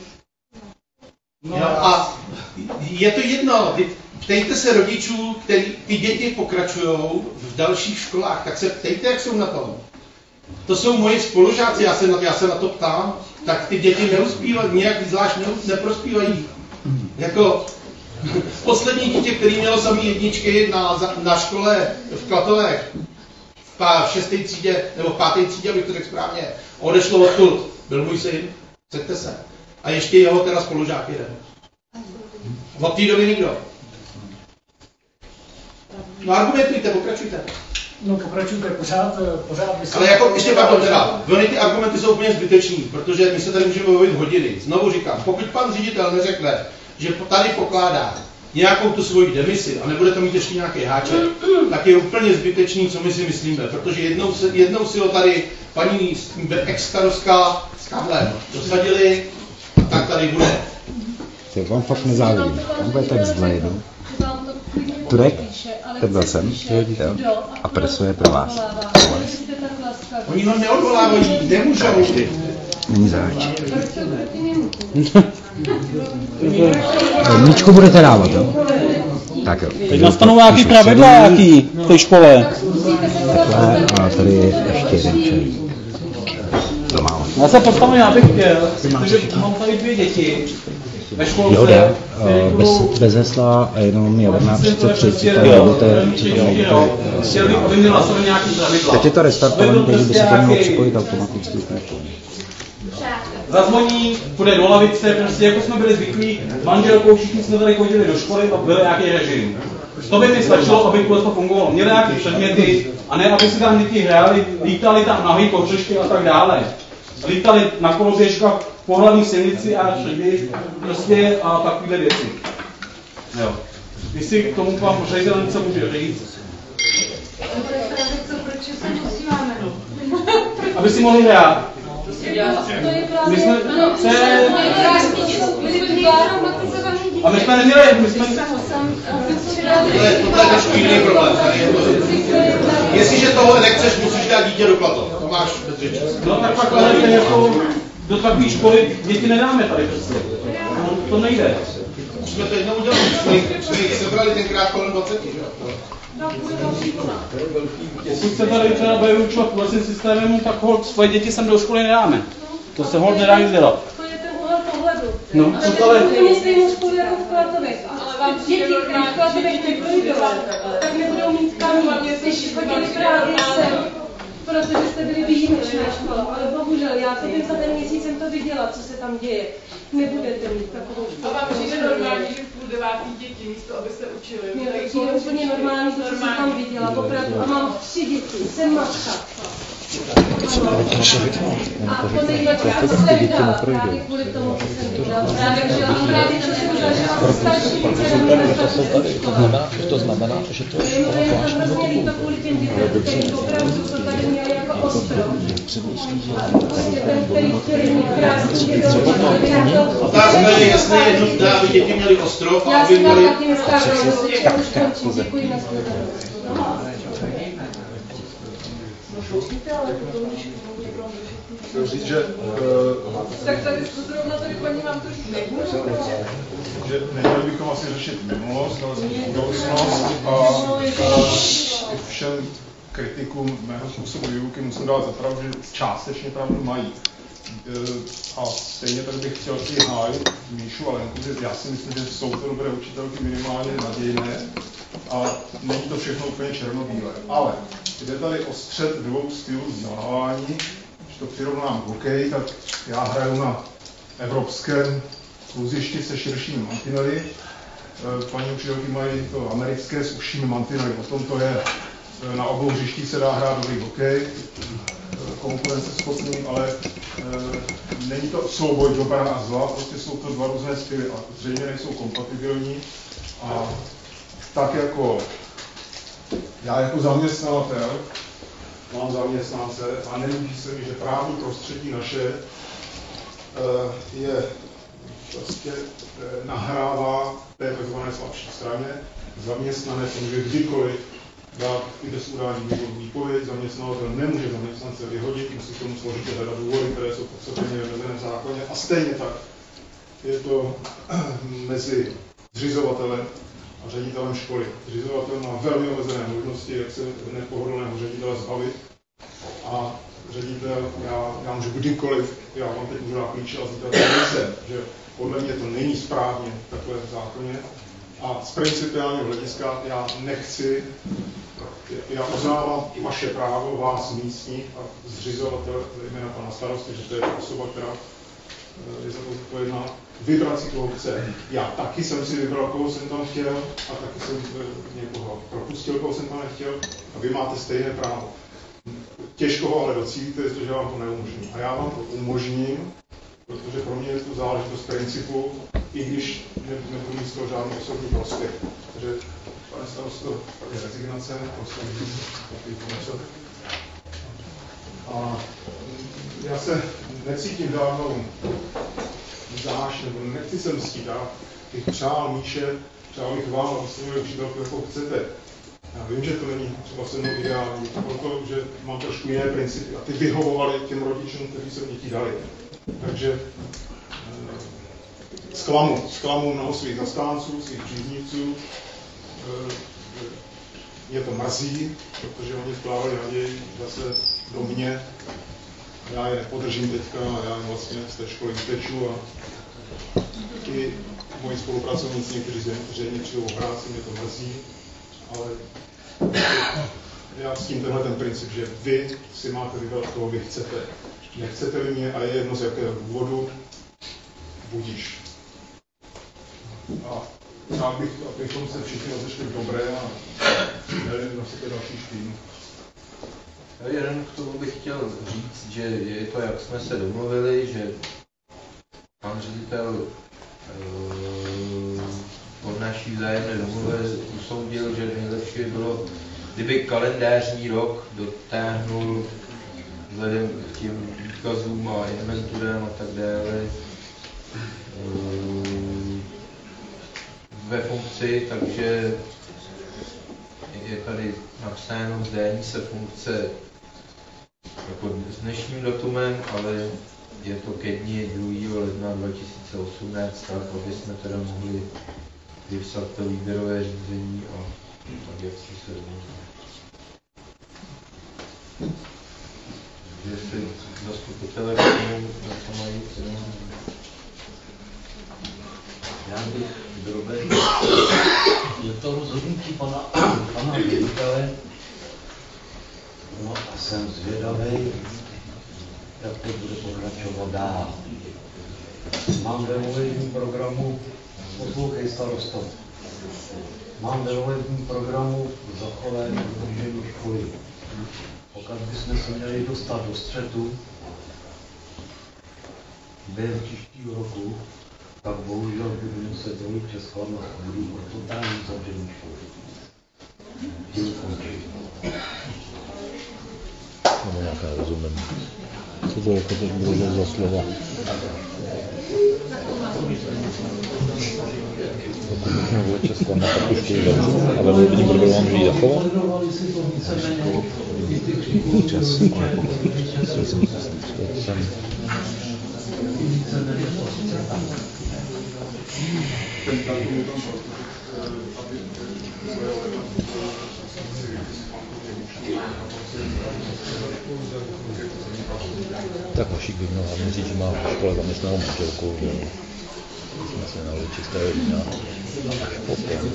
No a je to jedno. Ptejte se rodičů, který ty děti pokračují v dalších školách, tak se ptejte, jak jsou na tom. To jsou moji spolužáci, já se na to ptám, tak ty děti neuspívají, nějak zvlášť neprospívají. Jako poslední dítě, který mělo samý jedničky na škole v Klatovech, v 6. třídě, nebo v 5. třídě, abych to řekl správně, odešlo odtud, byl můj syn, chcete se. A ještě jeho teda spolužák jeden. Od té doby nikdo. No argumentujte, pokračujte. No pokračujte, pořád ale jako ještě pardon teda, ty argumenty jsou úplně zbytečný, protože my se tady můžeme bavit hodiny. Znovu říkám, pokud pan ředitel neřekne, že tady pokládá nějakou tu svoji demisi a nebude to mít ještě nějaký háček, tak je úplně zbytečný, co my si myslíme, protože jednou si ho tady paní ex-starostka s Karlem dosadili, tak tady bude. To vám fakt nezávidím, tam bude tak zlej, no. Turek, takhle jsem, a presuje pro vás. Oni ho neodvolávají, nemůžou. Není zač. Míčku budete dávat, jo? Tak jo. Teď nastanou nějaký pravidla, jaký v té škole. Takhle a tady je ještě jeden čaj. To málo. Já se postavím, já bych chtěl, protože mám tady 2 děti. Ve školce. Jo, jde. Bez hesla a jenom je 11:33, teď je to restartovaný, takže by se to mělo připojit automaticky. Zazvoní, půjde do lavice, prostě jako jsme byli zvyklí, manželkou, všichni jsme tady chodili do školy a byl nějaký režim. To by mi stačilo, aby to fungovalo. Měli nějaké předměty a ne, aby si tam děti hráli, lítali tam nahý kořešky a tak dále. Lítali na koloběžkách po hlavní silnici a šli prostě a takovýhle věci. Jo. Když si k tomu vám ředitel něco může říct. Aby si mohli hrát. My jsme a my jsme neměli, Tohle je trošku jiný problém. Jestliže toho nechceš, musíš dát dítě do Klatov. To máš bez řeči. No tak pak hledajte jako do takové školy děti nedáme tady prostě. No, to nejde. Už jsme to jednou udělali. Jsme jich sebrali tenkrát kolem 20, že jo? Pokud se tady třeba bude vyučovat vlastním systémem, tak holt svoje děti sem do školy nedáme. To se holt nedá nic dělat. To je ten úhel pohledu. No, ale stejně stejnou školu jako v Klatovech. Ale vám děti, které v Klatovech neprojdou, tak nebudou mít kam, když chodili právě sem. Protože jste byli výjimečná škola, ale bohužel, já teď za ten měsíc jsem to viděla, co se tam děje. Nebudete mít takovou školu. A vám přijde normální, že v půl 9. děti místo, aby se učili? Mě to je úplně normální, to, co jsem tam viděla, opravdu. A mám 3 děti, jsem matka. A to nejlepší, a to jsem dala právě kvůli tomu, co jsem viděla. Právě co jsem zažila starší To znamená, že to je škola zvláštní. To hrozně líto kvůli těm dětem, který opravdu to tady měli jako ostrov. Prostě ten, který chtěli mít krásný dětem. Otázka je, jestli je nutné, aby děti měli ostrov a aby měli... Já jsem taky nestávám, už končím. Děkuji na Chci říct, že... Tak tady zrovna tady paní vám to říct nemůžu. Že neměli bychom asi řešit minulost, ale budoucnost a všem kritikům mého způsobu výuky musím dát za pravdu, že částečně pravdu mají. A stejně tak bych chtěl i hájit Míšu a Lenku, že já si myslím, že jsou to dobré učitelky minimálně nadějné, ale není to všechno úplně černobílé. Ale jde tady o střed dvou stylů vzdělávání. Když to přirovnám k hokeji, tak já hraju na evropském kluzišti se širšími mantinely. Paní učitelky mají to americké s užšími mantinely. O tom to je. Na obou hřištích se dá hrát dobrý hokej, konkurenceschopný, ale není to souboj dobrá a zla, prostě jsou to dva různé styly a zřejmě nejsou kompatibilní. A tak jako já jako zaměstnavatel mám zaměstnance a nelíbí se mi, že právní prostředí naše je prostě nahrává té tzv. Slabší straně. Zaměstnanec může kdykoliv dát i bez udání důvodu výpověď, zaměstnavatel nemůže zaměstnance vyhodit, musí k tomu složitě hledat důvody, které jsou podstatně vymezené v zákoně. A stejně tak je to mezi zřizovatelem a ředitelem školy. Zřizovatel má velmi omezené možnosti, jak se nepohodlného ředitele zbavit. A ředitel, já můžu kdykoliv, já vám teď můžu dát klíče a zítra to nejsem, že podle mě to není správně takové v zákoně. A z principiálního hlediska já nechci, já uznávám vaše právo, vás místních a zřizovatel, zejména pana starosty, že to je ta osoba, která je za to zodpovědná, vybrat si koho chce. Já taky jsem si vybral, koho jsem tam chtěl a taky jsem někoho propustil, koho jsem tam nechtěl a vy máte stejné právo. Těžko ho ale docílíte, jestliže vám to neumožní. A já vám to umožním, protože pro mě je to záležitost principu, i když nebudu mít z toho žádný osobní prospěch. Takže, pane starosto, je rezignace, prosím, a já se necítím žádnou zášť, nebo nechci se mstit, já bych přál Míše, přál bych vám, abyste měli učitelku, jako chcete. Já vím, že to není třeba se mnou ideální, protože mám trošku jiné principy a ty vyhovovaly těm rodičům, kteří se děti dali. Takže zklamu mnoho svých zastánců, svých příznivců. Mě to mrzí, protože oni vkládali naději zase do mě. Já je nepodržím teďka a já vlastně z té školy uteču a i moji spolupracovníci, někteří zřejmě přijdou o práci, mě to mrzí, ale já s tím tenhle ten princip, že vy si máte vybrat, koho vy chcete. Nechcete-li mě a je jedno z jakého důvodu, budíš. A já bych, abychom se všichni rozešli dobré a měli na sebe další špínu. Jeden k tomu bych chtěl říct, že je to, jak jsme se domluvili, že pan ředitel po naší vzájemné domluvě usoudil, že nejlepší bylo, kdyby kalendářní rok dotáhnul vzhledem k těm výkazům a inventurám a tak dále ve funkci, takže je tady napsáno vzdání se funkce jako s dnešním datumem, ale je to ke dni 2. ledna 2018, tak aby jsme teda mohli vypsat to výběrové řízení a tak, jak si se domluvili. Jestli zastupitelé k tomu mají já bych drobě, je to rozhodnutí pana ředitele, no a jsem zvědavý, jak to bude pokračovat dál. Mám ve volebním programu, poslouchej starosto, mám ve volebním programu zachování udržení školy. Pokud bychom se měli dostat do střetu během příštího roku, tak bohužel budu muset dolit přesklamat, budu o totální zavření školy. Tím končí. Nebo nějaké rozumím. Co to jako teď bylo za slova? Pokud bych měl volit přesklamat, tak už školy zavřu, ale ve volebním programu mám žít zachovat. Tak Vašík by měl hlavně říct, že má v škole zaměstnanou manželku, že jsme se nalili čistého vína až potom.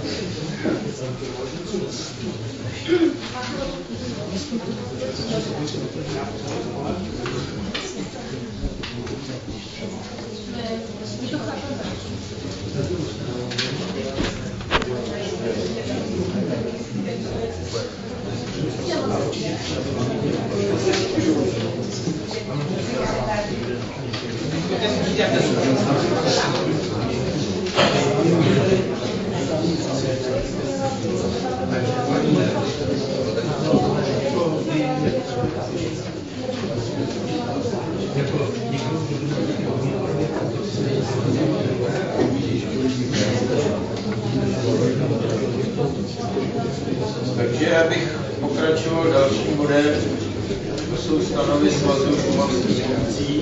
Takže já bych pokračoval dalším bodem, to jsou stanovy Svazu šumavských obcí.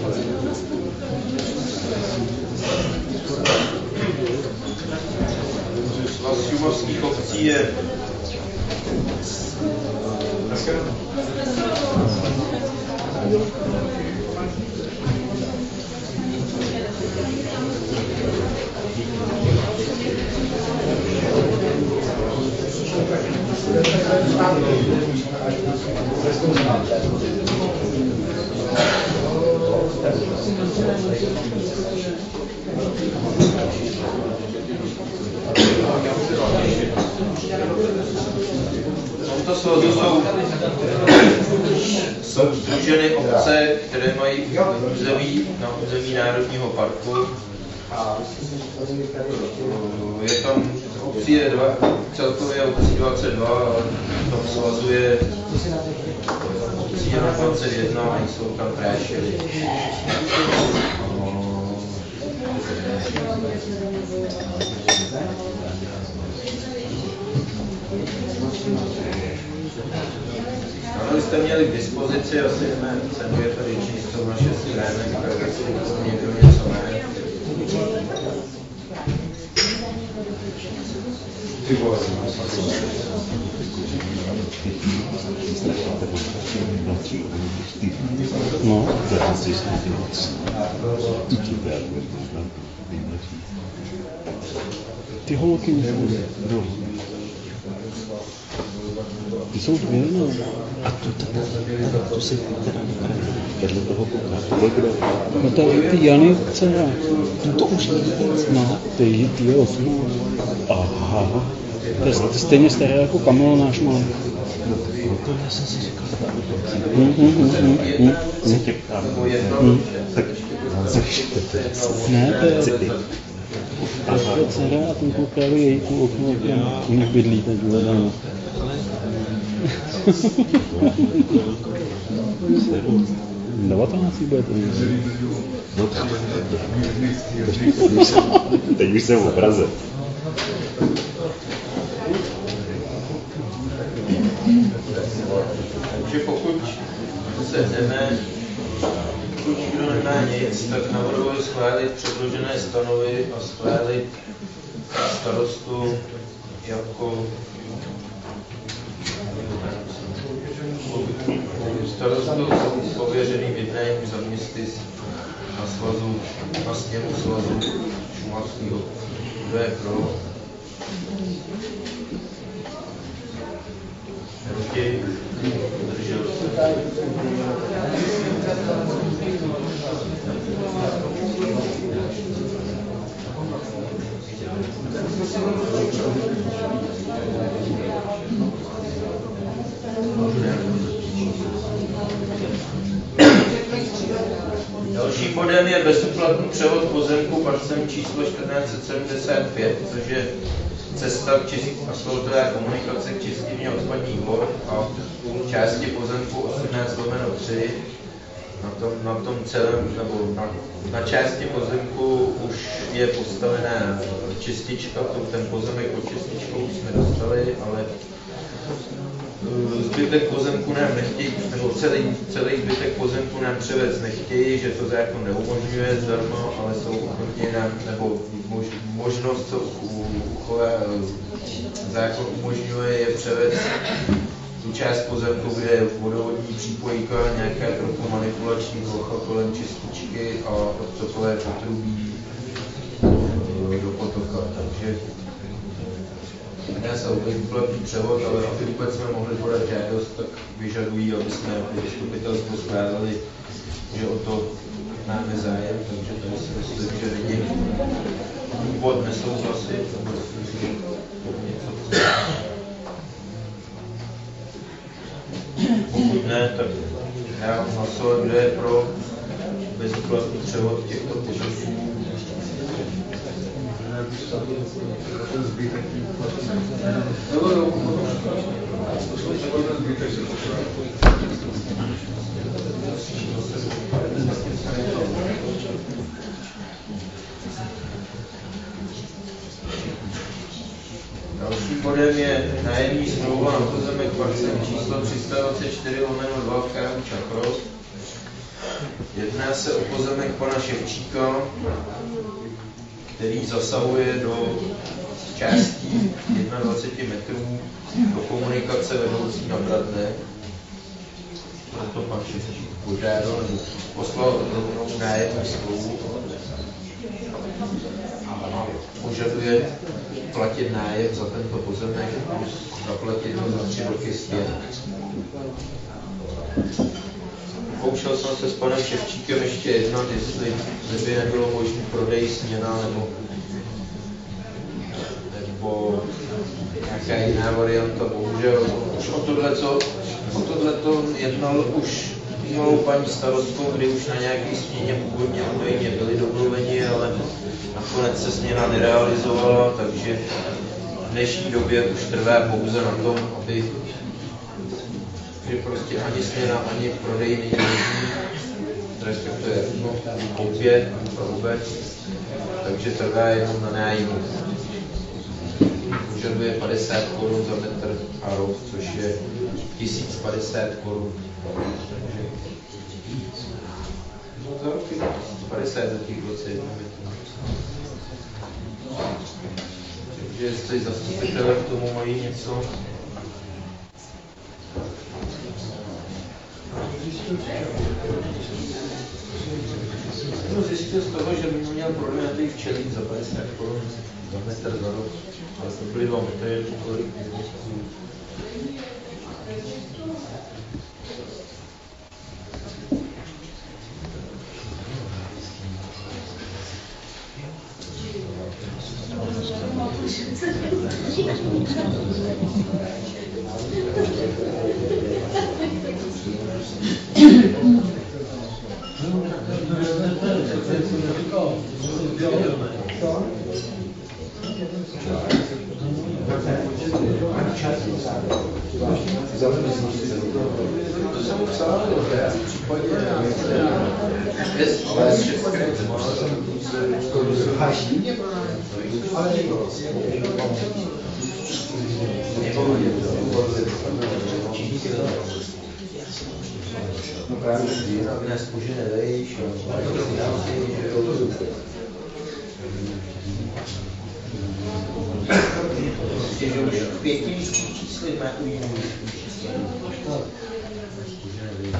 Svaz šumavských obcí je V tomto svazu jsou sdruženy obce, které mají území na území Národního parku. Je tam obcí je celkově obcí 22, ale v tom svazu je obcí jenom 21 a jsou tam prášily. Ano, jste měli k dispozici, asi cenuje tady číslo naše stránek, tak jestli někdo něco má. No. Ty holky už jsou. Ty jsou dvě, no. A tu se teda vedle toho kouká. No to je ty Jany dcera. To už je. No, ty je 8. Aha. To je stejně staré jako Kamil náš má. To já jsem si říkal. Ne, to je dcera a ten kluk právě její tu okno, u nich bydlí teď uvedáno. 19 bude to. No tak. Teď už jsem v obraze. Takže pokud se jdeme, pokud nikdo nemá nic, tak navrhuji schválit předložené stanovy a schválit starostu jako starostu pověřeným jednáním za městy na svazu, na sněmu svazu šumavského. Kdo je pro? Proti? Držel se. Dalším bodem je bezúplatný převod pozemku parcelní číslo 1475, což je cesta asfaltové komunikace k čistírně odpadních vod a části pozemku 18/3. Na tom celém, nebo na části pozemku už je postavená čistička, ten pozemek pod čističkou jsme dostali, ale zbytek pozemku nám nechtějí, nebo celý zbytek pozemku nám převést nechtějí, že to zákon neumožňuje zdarma, ale jsou ochotně nám, nebo možnost, co zákon umožňuje, je převést tu část pozemku, kde je vodovodní přípojka, nějaká trochu manipulační plocha kolem čističky a odtokové potrubí do potoka. Takže ne se úplný převod, ale aby vůbec jsme mohli podat žádost, tak vyžadují, aby jsme jako zastupitelstvo schválili, že o to máme zájem, takže tady si myslím, že není důvod nesouhlasit, nebo si něco chce. Pokud ne, tak já hlasovat, kdo je pro bezúplatný převod těchto pozemků. Dalším bodem je nájemní smlouva na pozemek parcel číslo 324/2 v KM Čachroz. Jedná se o pozemek pana Ševčíka, který zasahuje do částí 21 metrů do komunikace vedoucí na Bradné. Proto pan Ševčík požádal, nebo poslal rovnou nájemní smlouvu. Požaduje platit nájem za tento pozemek, zaplatit ho za 3 roky zpět. Pokoušel jsem se s panem Ševčíkem ještě jednat, jestli by nebylo možný prodej, směna nebo nějaká jiná varianta. Bohužel už o tohleto jednal už bývalou paní starostkou, kdy už na nějaké směně původně údajně byli domluveni, ale nakonec se směna nerealizovala, takže v dnešní době už trvá pouze na tom, aby že prostě ani směna, ani prodej není možný, respektive koupě pro obec, takže trvá jenom na nájmu. Požaduje 50 korun za metr a rok, což je 1050 korun. Za roky 50 za těch 21 metrů. Takže jestli zastupitelé k tomu mají něco. Zjistil z toho, že by měl prodejnatý včelík za 50 korun za metr za rok, ale to byly 2 metry, kolik to jsem mu psal, že v případě bez české no právě výrazné spožené vejš, že už v 5 čísly má u jinou číslo. Spožené vejš.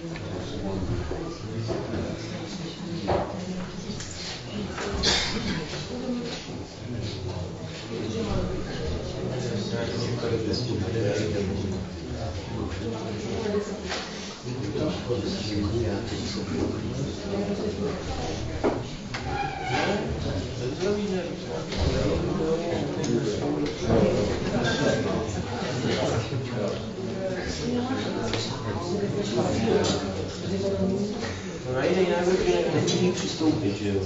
No na jiný návrh nemůžu přistoupit, že jo?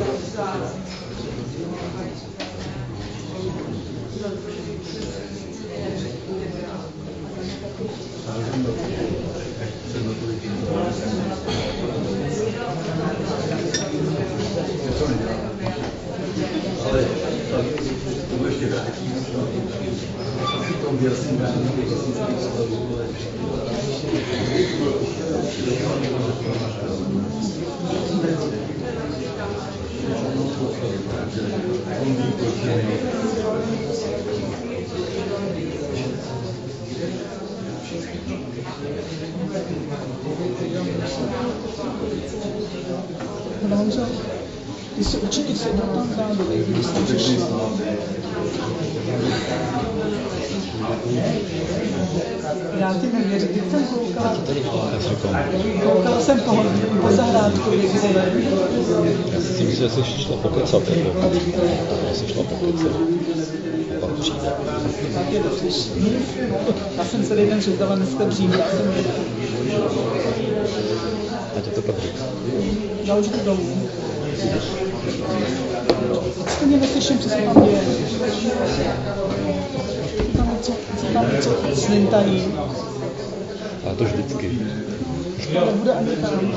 Honzo, ty jsi určitě seděl tam vzadu, když jsi přišel. Já ti nevěřím, když jsem koukala jsem po zahrádku, když jsi. Já si myslím, že jsi šla pokecat, já jsi šla pokecat. Pak přijde. Tak je to slyšný. Já jsem celý den říkala, dneska dřív, já jsem věděla. A tě to pak říct. Já už jdu domů. Stejně neslyším, co se tam děje. Tam něco slintají. A to vždycky. To nebude ani tam.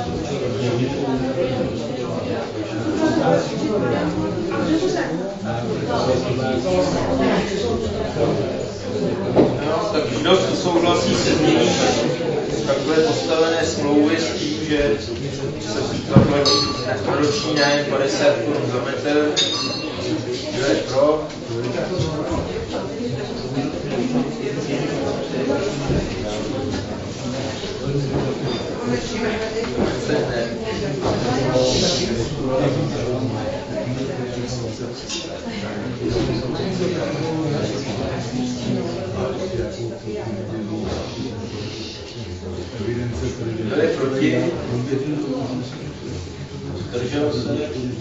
No, tak kdo souhlasí se změní takové postavené smlouvy s tím, že se zaplatí roční nájem 50 Kč za metr, kdo je pro? Kdo je proti? Zdržel se?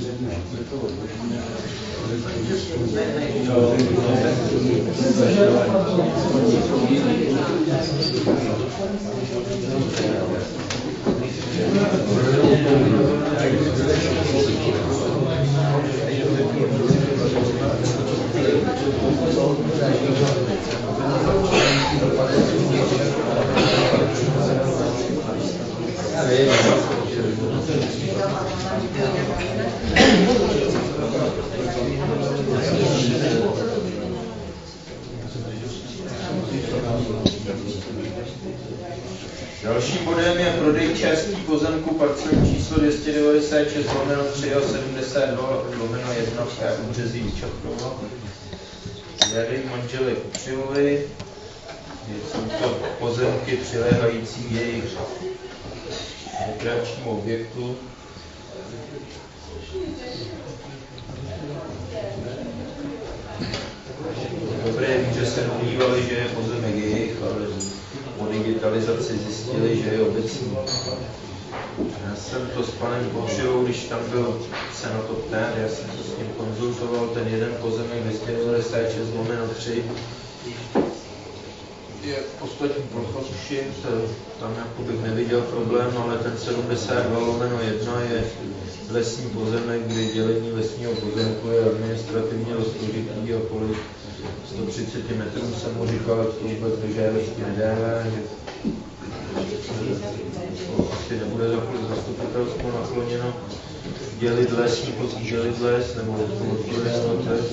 Dalším bodem je prodej částí pozemku parcelní číslo 296/3 a 72/1 v Březí Čapkova. Jeli manželi Kupřivovi. Jsou to pozemky přiléhající k jejich rekreačnímu objektu. Dobré, že se domnívali, že je pozemek jejich, ale po digitalizaci zjistili, že je obecní. Já jsem to s panem Kupřivou, když tam byl se na to ptát, já jsem to s ním konzultoval, ten jeden pozemek 296/3 je ostatní plocha suším, tam jako bych neviděl problém, ale ten 72/1 je lesní pozemek, kdy dělení lesního pozemku je administrativně složitý a kvůli 130 metrů jsem mu říkal, že to vůbec do žádosti nedává, že asi nebude zastupitelstvo nakloněno dělit les, nebo odpovědnost les.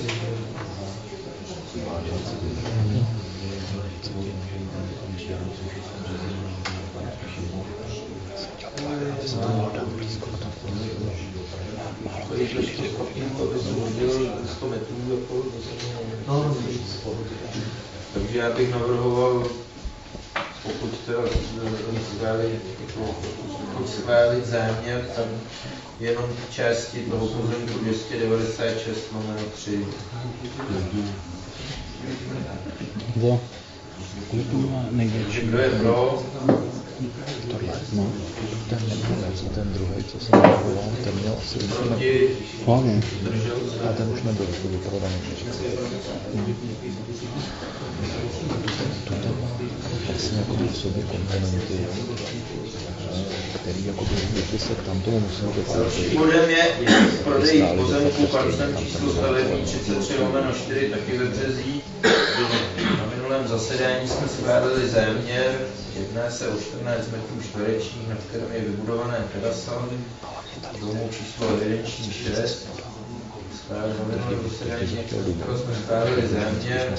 Takže já bych navrhoval, pokud schválit záměr, tam jenom části toho pozemku 296/3. Kdo? Kolik má největší? Kdo je pro? Tohle, no, ten nebyl, ten druhý, co jsem navrhoval, ten měl asi hlavně. A ten už nebyl, to vyprodaný. Tohle má vlastně jakoby v sobě komponenty, který jakoby, kdyby se tam tomu musel dalším bodem je prodej pozemku parcem číslo stavební 33/4 taky ve Březí. Na minulém zasedání jsme schválili záměr, jedná se o 14 metrů čtverečních, na kterém je vybudované terasa, domu číslo evidenční 6. Na minulém zasedání jsme schválili záměr.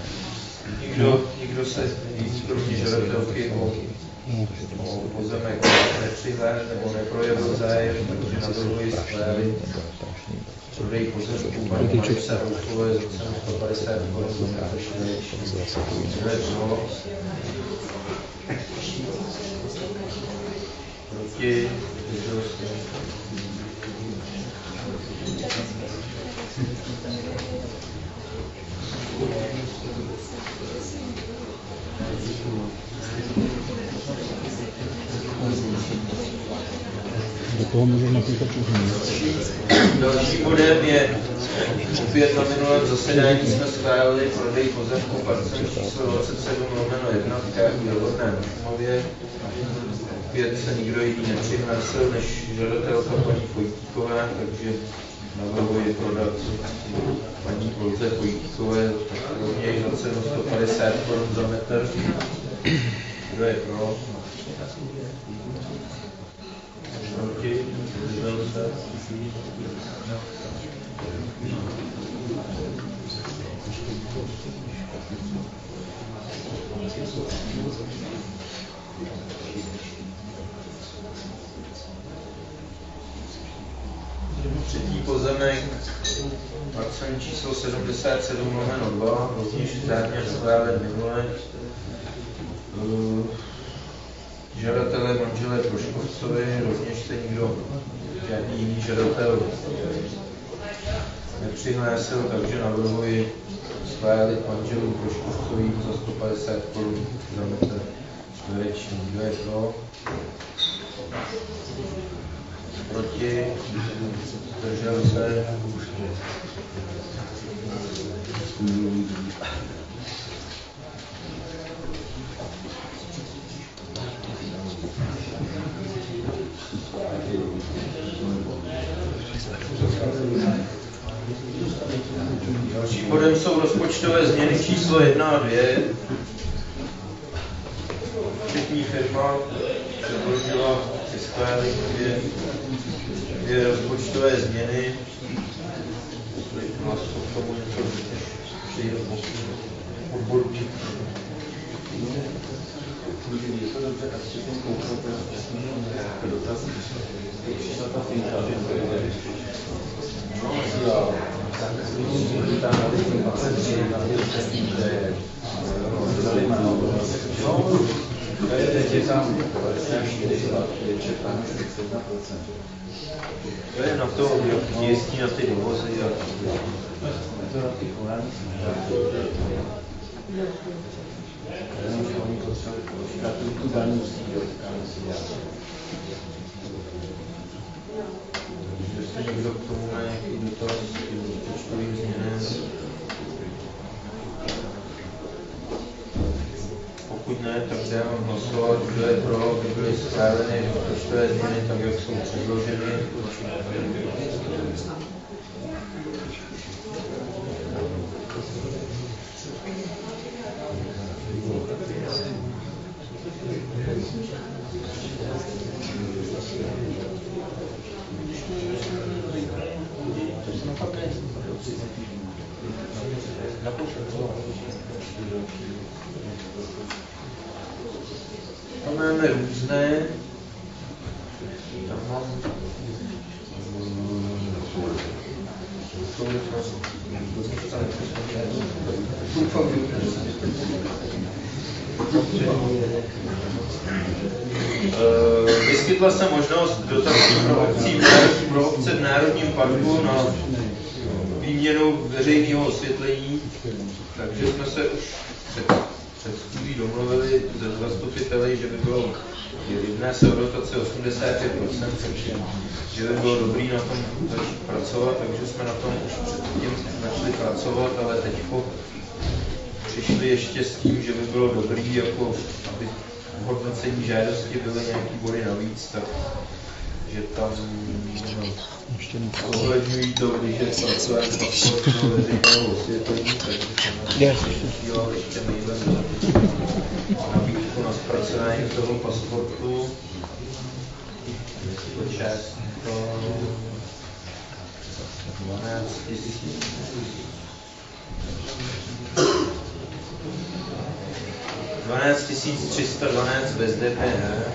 Nikdo se víc kromě žadatelky o pozemek nepřihlásil nebo neprojevil zájem, takže navrhuji schválit prodej pozemků paní Marice Houkové za cenu 150 korun. Proti? Do toho můžeš napíkat všechno. Dalším bodem je, opět na minulém zasedání jsme schválili prodej pozemku parcel číslo 27/1 v Káru Javorné na Šumově. Opět se nikdo jiný nepřihlásil než žadatelka paní Pojtíková, takže navrhuji prodat paní Olze Pojtíkové rovněž za cenu 150 korun za metr. Kdo je pro? Proti? Zdržel se? Třetí pozemek, parcel číslo 77/2, rovněž řádně schválen minule. Žadatelé manželé Proškovcovi, rovněž se nikdo, žádný jiný žadatel nepřihlásil, takže navrhuji schválit manželům Proškovcovým za 150 korun za metr čtvereční. Kdo je pro? Proti? Zdržel se? Dalším bodem jsou rozpočtové změny číslo 1 a 2. Účetní firma předložila ke schválení dvě rozpočtové změny. Vás k tomu něco přijde odboru. Je to dobře, tak si tím kouknout na dotaz. Přišla ta finka, že to je no, tam na 23, na 23, teď je tam 54, je tam 31%. To je na to, jak jezdí na ty dovozy a to na ty konání. Jenom, že oni potřebují počítat tu daň musí dělat. Jestli někdo k tomu má nějaký dotaz k rozpočtovým změnám. Pokud ne, tak dám hlasovat, kdo je pro, aby byly schváleny rozpočtové změny, tak jak jsou předloženy. Tam máme různé. Tam mám vyskytla se možnost dotací pro obce v Národním parku na výměnu veřejného osvětlení, takže jsme se už před schůzí domluvili se zastupiteli, že by bylo jedná se o dotace 85%, že by bylo dobré na tom začít pracovat, takže jsme na tom už předtím začali pracovat, ale teď přišli ještě s tím, že by bylo dobré, jako, aby v hodnocení žádosti byly nějaký body navíc, tak že tam ohledňují to, když je zpracování pasportu veřejného osvětlení, takže jsem posílal ještě mailem nabídku na zpracování toho pasportu. Je to částko 12 312 bez DPH.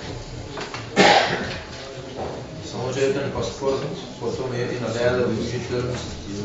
Samozřejmě ten pasport potom je i nadále využitelný,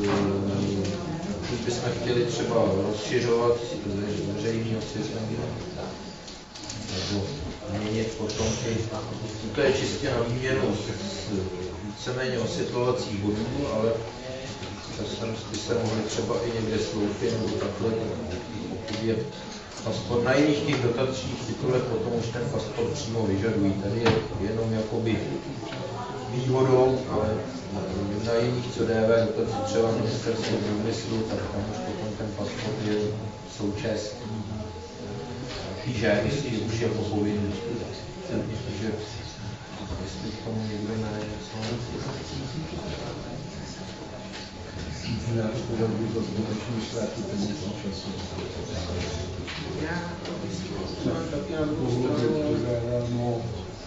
když bychom chtěli třeba rozšiřovat veřejný osvětlení nebo měnit potom i, to je čistě na výměnu víceméně osvětlovacích bodů, ale časem by se mohli třeba i někde sloupit nebo takhle, pokud je pasport na jiných těch dotačních titulech, potom už ten pasport přímo vyžadují. Tady je jenom jakoby výhodou, ale na jiných, co dávají dotaci třeba ministerstvo průmyslu, tak tam už potom ten pasport je součástí té žádosti, už jako povinný. Takže jestli k tomu někdo má něco. Já to bych to zbytečný ztrátu tomu času. Já to mám taky na druhou stranu.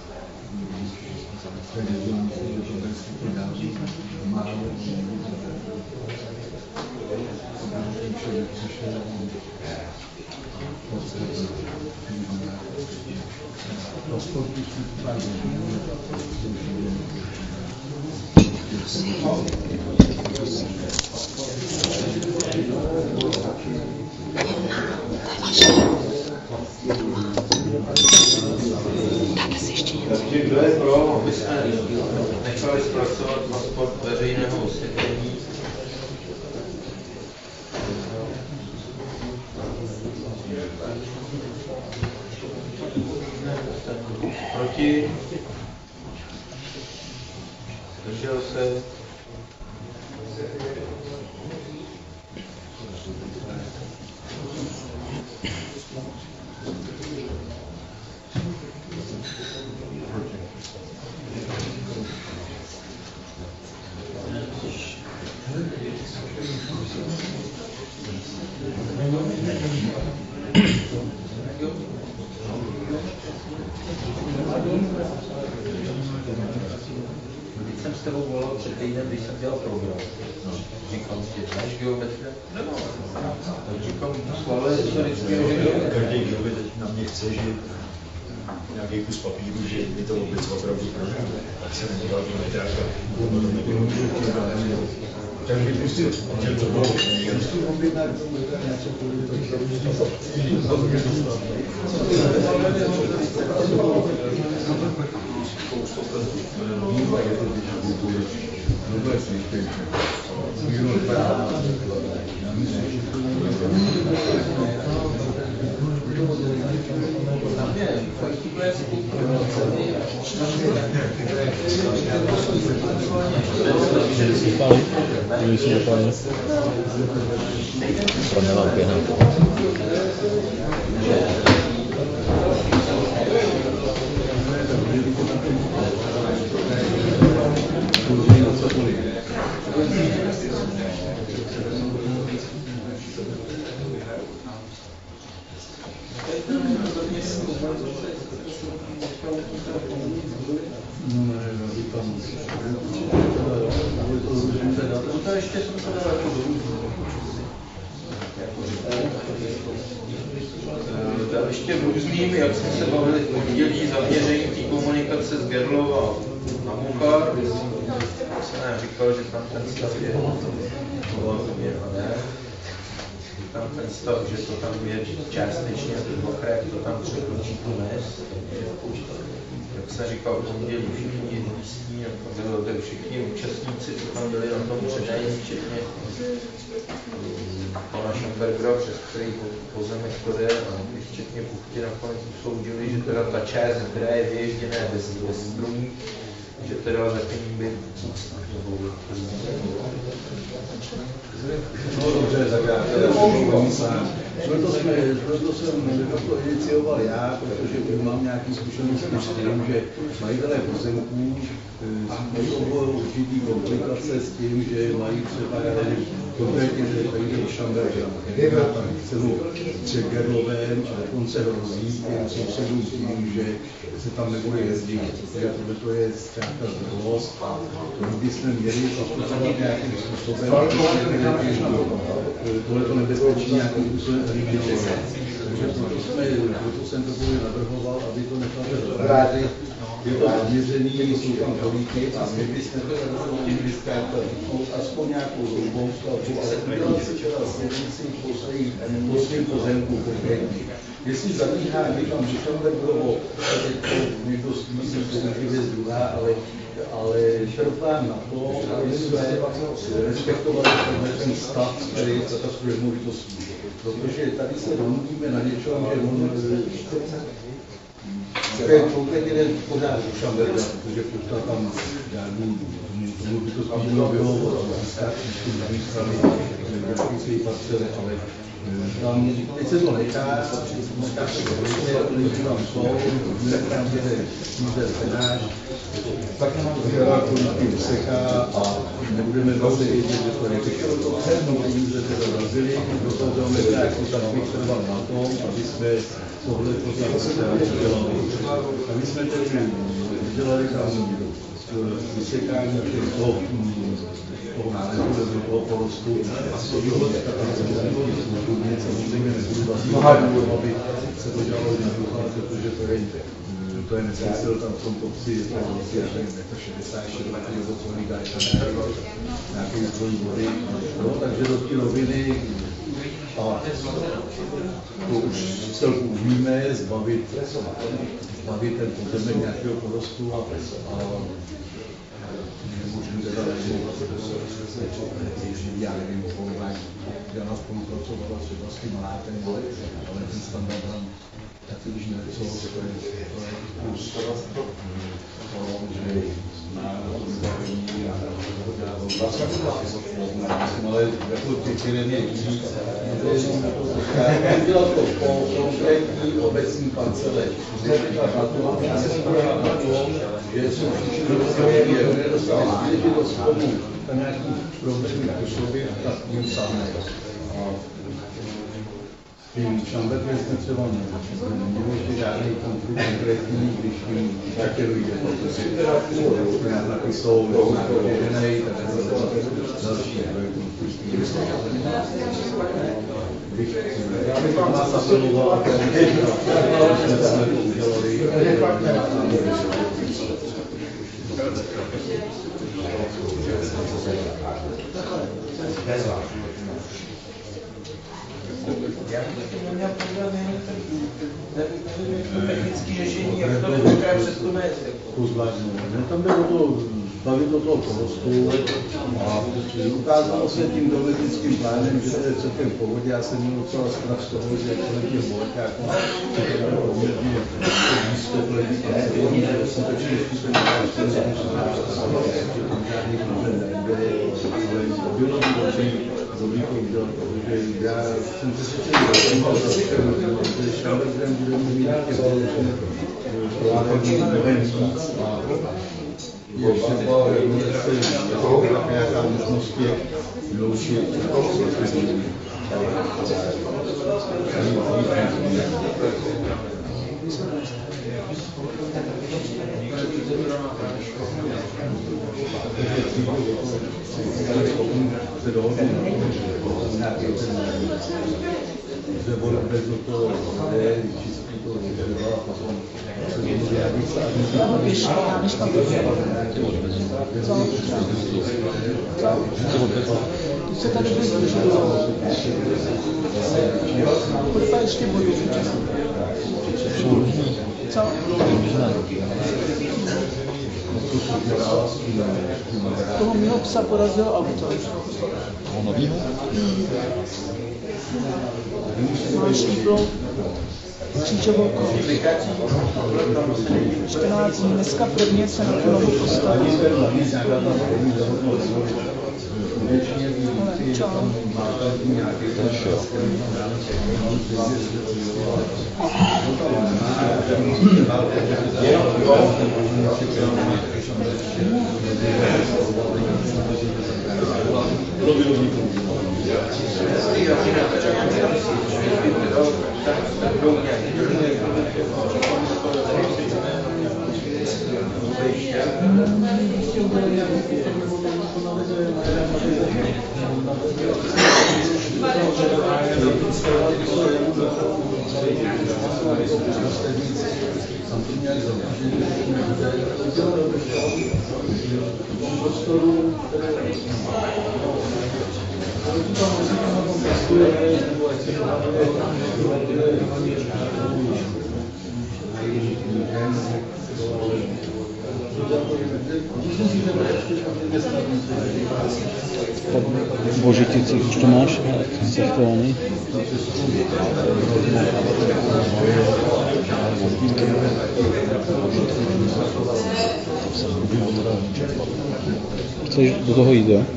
Takže kdo je pro, aby jsme nechali zpracovat pasport veřejného osvětlení? Proti? Zdržel se? Teď jsem s tebou volal před týdnem, když jsem dělal program. Říkal si, znáš geometrie? Nebo? Tak říkám, schválili historický geometrie. Každý geometr na mě chce, že nějaký kus papíru, že mi to vůbec opravdu prožívá. Tak se nedělal geometráka. Takže prostě chtěl to bylo. Musím objednat něco, Proměla pěna. To ještě jsem to dal jako dal ještě v různým, jak jsme se bavili v pondělí, zaměření té komunikace z Gerlova na Muchar, kde jsem říkal, že tam ten stav je tam ten stav, že to tam je částečně, dvakrát to tam překročí tu mes. Jak jsem říkal v pondělí, všichni místní, všichni účastníci, co tam byli na tom předání, včetně pana Šambergera, přes který pozemek to jde, a včetně Buchty nakonec usoudili, že teda ta část, která je vyježděná bez stromí, že teda zatím by... No dobře, tak já omlouvám se. Proto jsem to inicioval já, protože mám nějaký zkušenosti s tím, že majitelé pozemků mají určitý komplikace s tím, že mají třeba konkrétně Šamberga, který má tam cenu před Gerlovem, či dokonce hrozí těm sousedům tím, že se tam nebude jezdit. Protože to je zkrátka zdrolost a nikdy jsme měli postupovat nějakým způsobem, tohleto nebezpečí nějakým způsobem eliminovat. Takže proto jsem to navrhoval, aby to nechali rozhodnout. Je to zaměřený, jsou tam kolíky a my bychom to chtěli zkrátka aspoň nějakou doubou stavbu, ale udělat si teda silnici po svým pozemku konkrétní. Jestli zabíhá někam do Šambergovo, tak je to někdo s tím je druhá, ale šerpám na to, aby jsme respektovali ten stav, který je katastru nemovitostí. Protože tady se domluvíme na něčem, že konkrétně jeden pořád do Šamberga, protože Pošta tam žádný tomu by to spíš bylo získat přístup z druhé strany nějaké parcely, ale tam teď se to nechá, získá se to lidi tam jsou, tam jede sníze penáž, tak kolíky vyseká a nebudeme zase vědět, že to nevyšlo to přednou peníze teda vrazili, do toho dáme nějaký takový trval na tom, aby jsme tohle dělali. A my jsme tedy dělali tam vysekání toho nálezu do toho porostu. To výhodka tam samozřejmě nebudu vlastně, aby se to dělalo jednoduché, protože to je nesmysl, tam v tom kopci je to vlastně, já nevím, jako 66 nebo co oni dají, nějaký zdroj vody. Takže do té roviny a to už celku umíme zbavit ten pozemek nějakého porostu a můžeme teda já nevím, já nás spolupracovala třeba s tím Malátem, ale ten standard tam taky už něco, to je plus, že má zbavení ale jako ty firmy víc, udělat to po konkrétní obecní parcele. Já se spojím na to, že jsou všichni nedostali příležitost k tomu, tam nějaký problémy působit, tak tím samé. Tím Šambergem jsme třeba neměli žádný konflikt konkrétní, když tím šakerují, že náznaky jsou nepověděnej, tak to je další konflikt. Já bych vás apeloval, aby jsme to udělali. Já bych měl problém jenom technické řešení, jak to nebude přestumet. Tam jde o to zbavit do toho porostu a ukázalo se tím geometrickým plánem, že to je celkem v pohodě. Já jsem měl docela strach z toho, že kolem těch bolekách to je poměrně blízko kolem těch dostatečně žádný problém nebude, ale bylo by dobrý to udělat, protože já jsem přesvědčený, že Šambergem budeme mít nějaké plánem víc a je třeba nějaká možnost je vyloučit. Se dohodne nějaký bez toho je čistý to dřeva a potom se dohodne nějaký Ty se tady kolik ještě bodů? Co? Toho mého psa porazil auto. Toho novýho? Máš diplom Křížovou 14 dní. Dneska prvně se na to novu postavil. Ale čau. V Božiticích už to máš sechtelný. Chceš do toho jít, jo?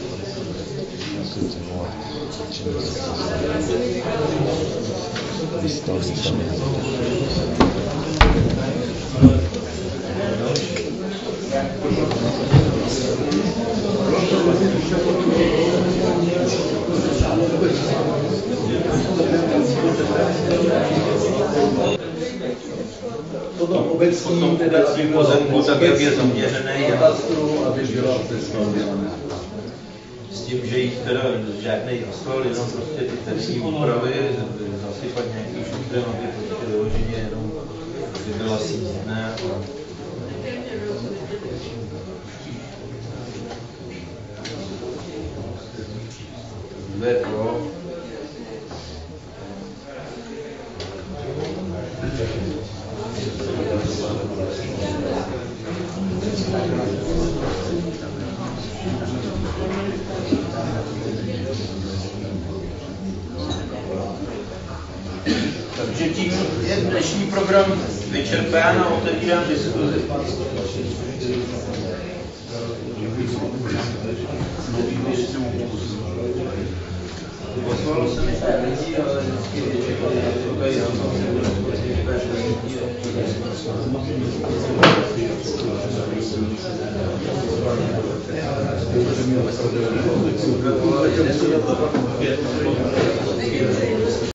Potom obecní pozemku, tak jak je zaměřený, aby byla přesně udělaná. s tím, že jich teda žádnej asfalt, jenom prostě ty terénní úpravy, zasypat nějaký šutrem, aby prostě vyloženě jenom by byla sízdné. Kdo je pro? Takže tím je dnešní program vyčerpán a otevírám diskuzi. Poslalo se mi pár lidí, ale vždycky čekají na to, že bude spočít pár lidí.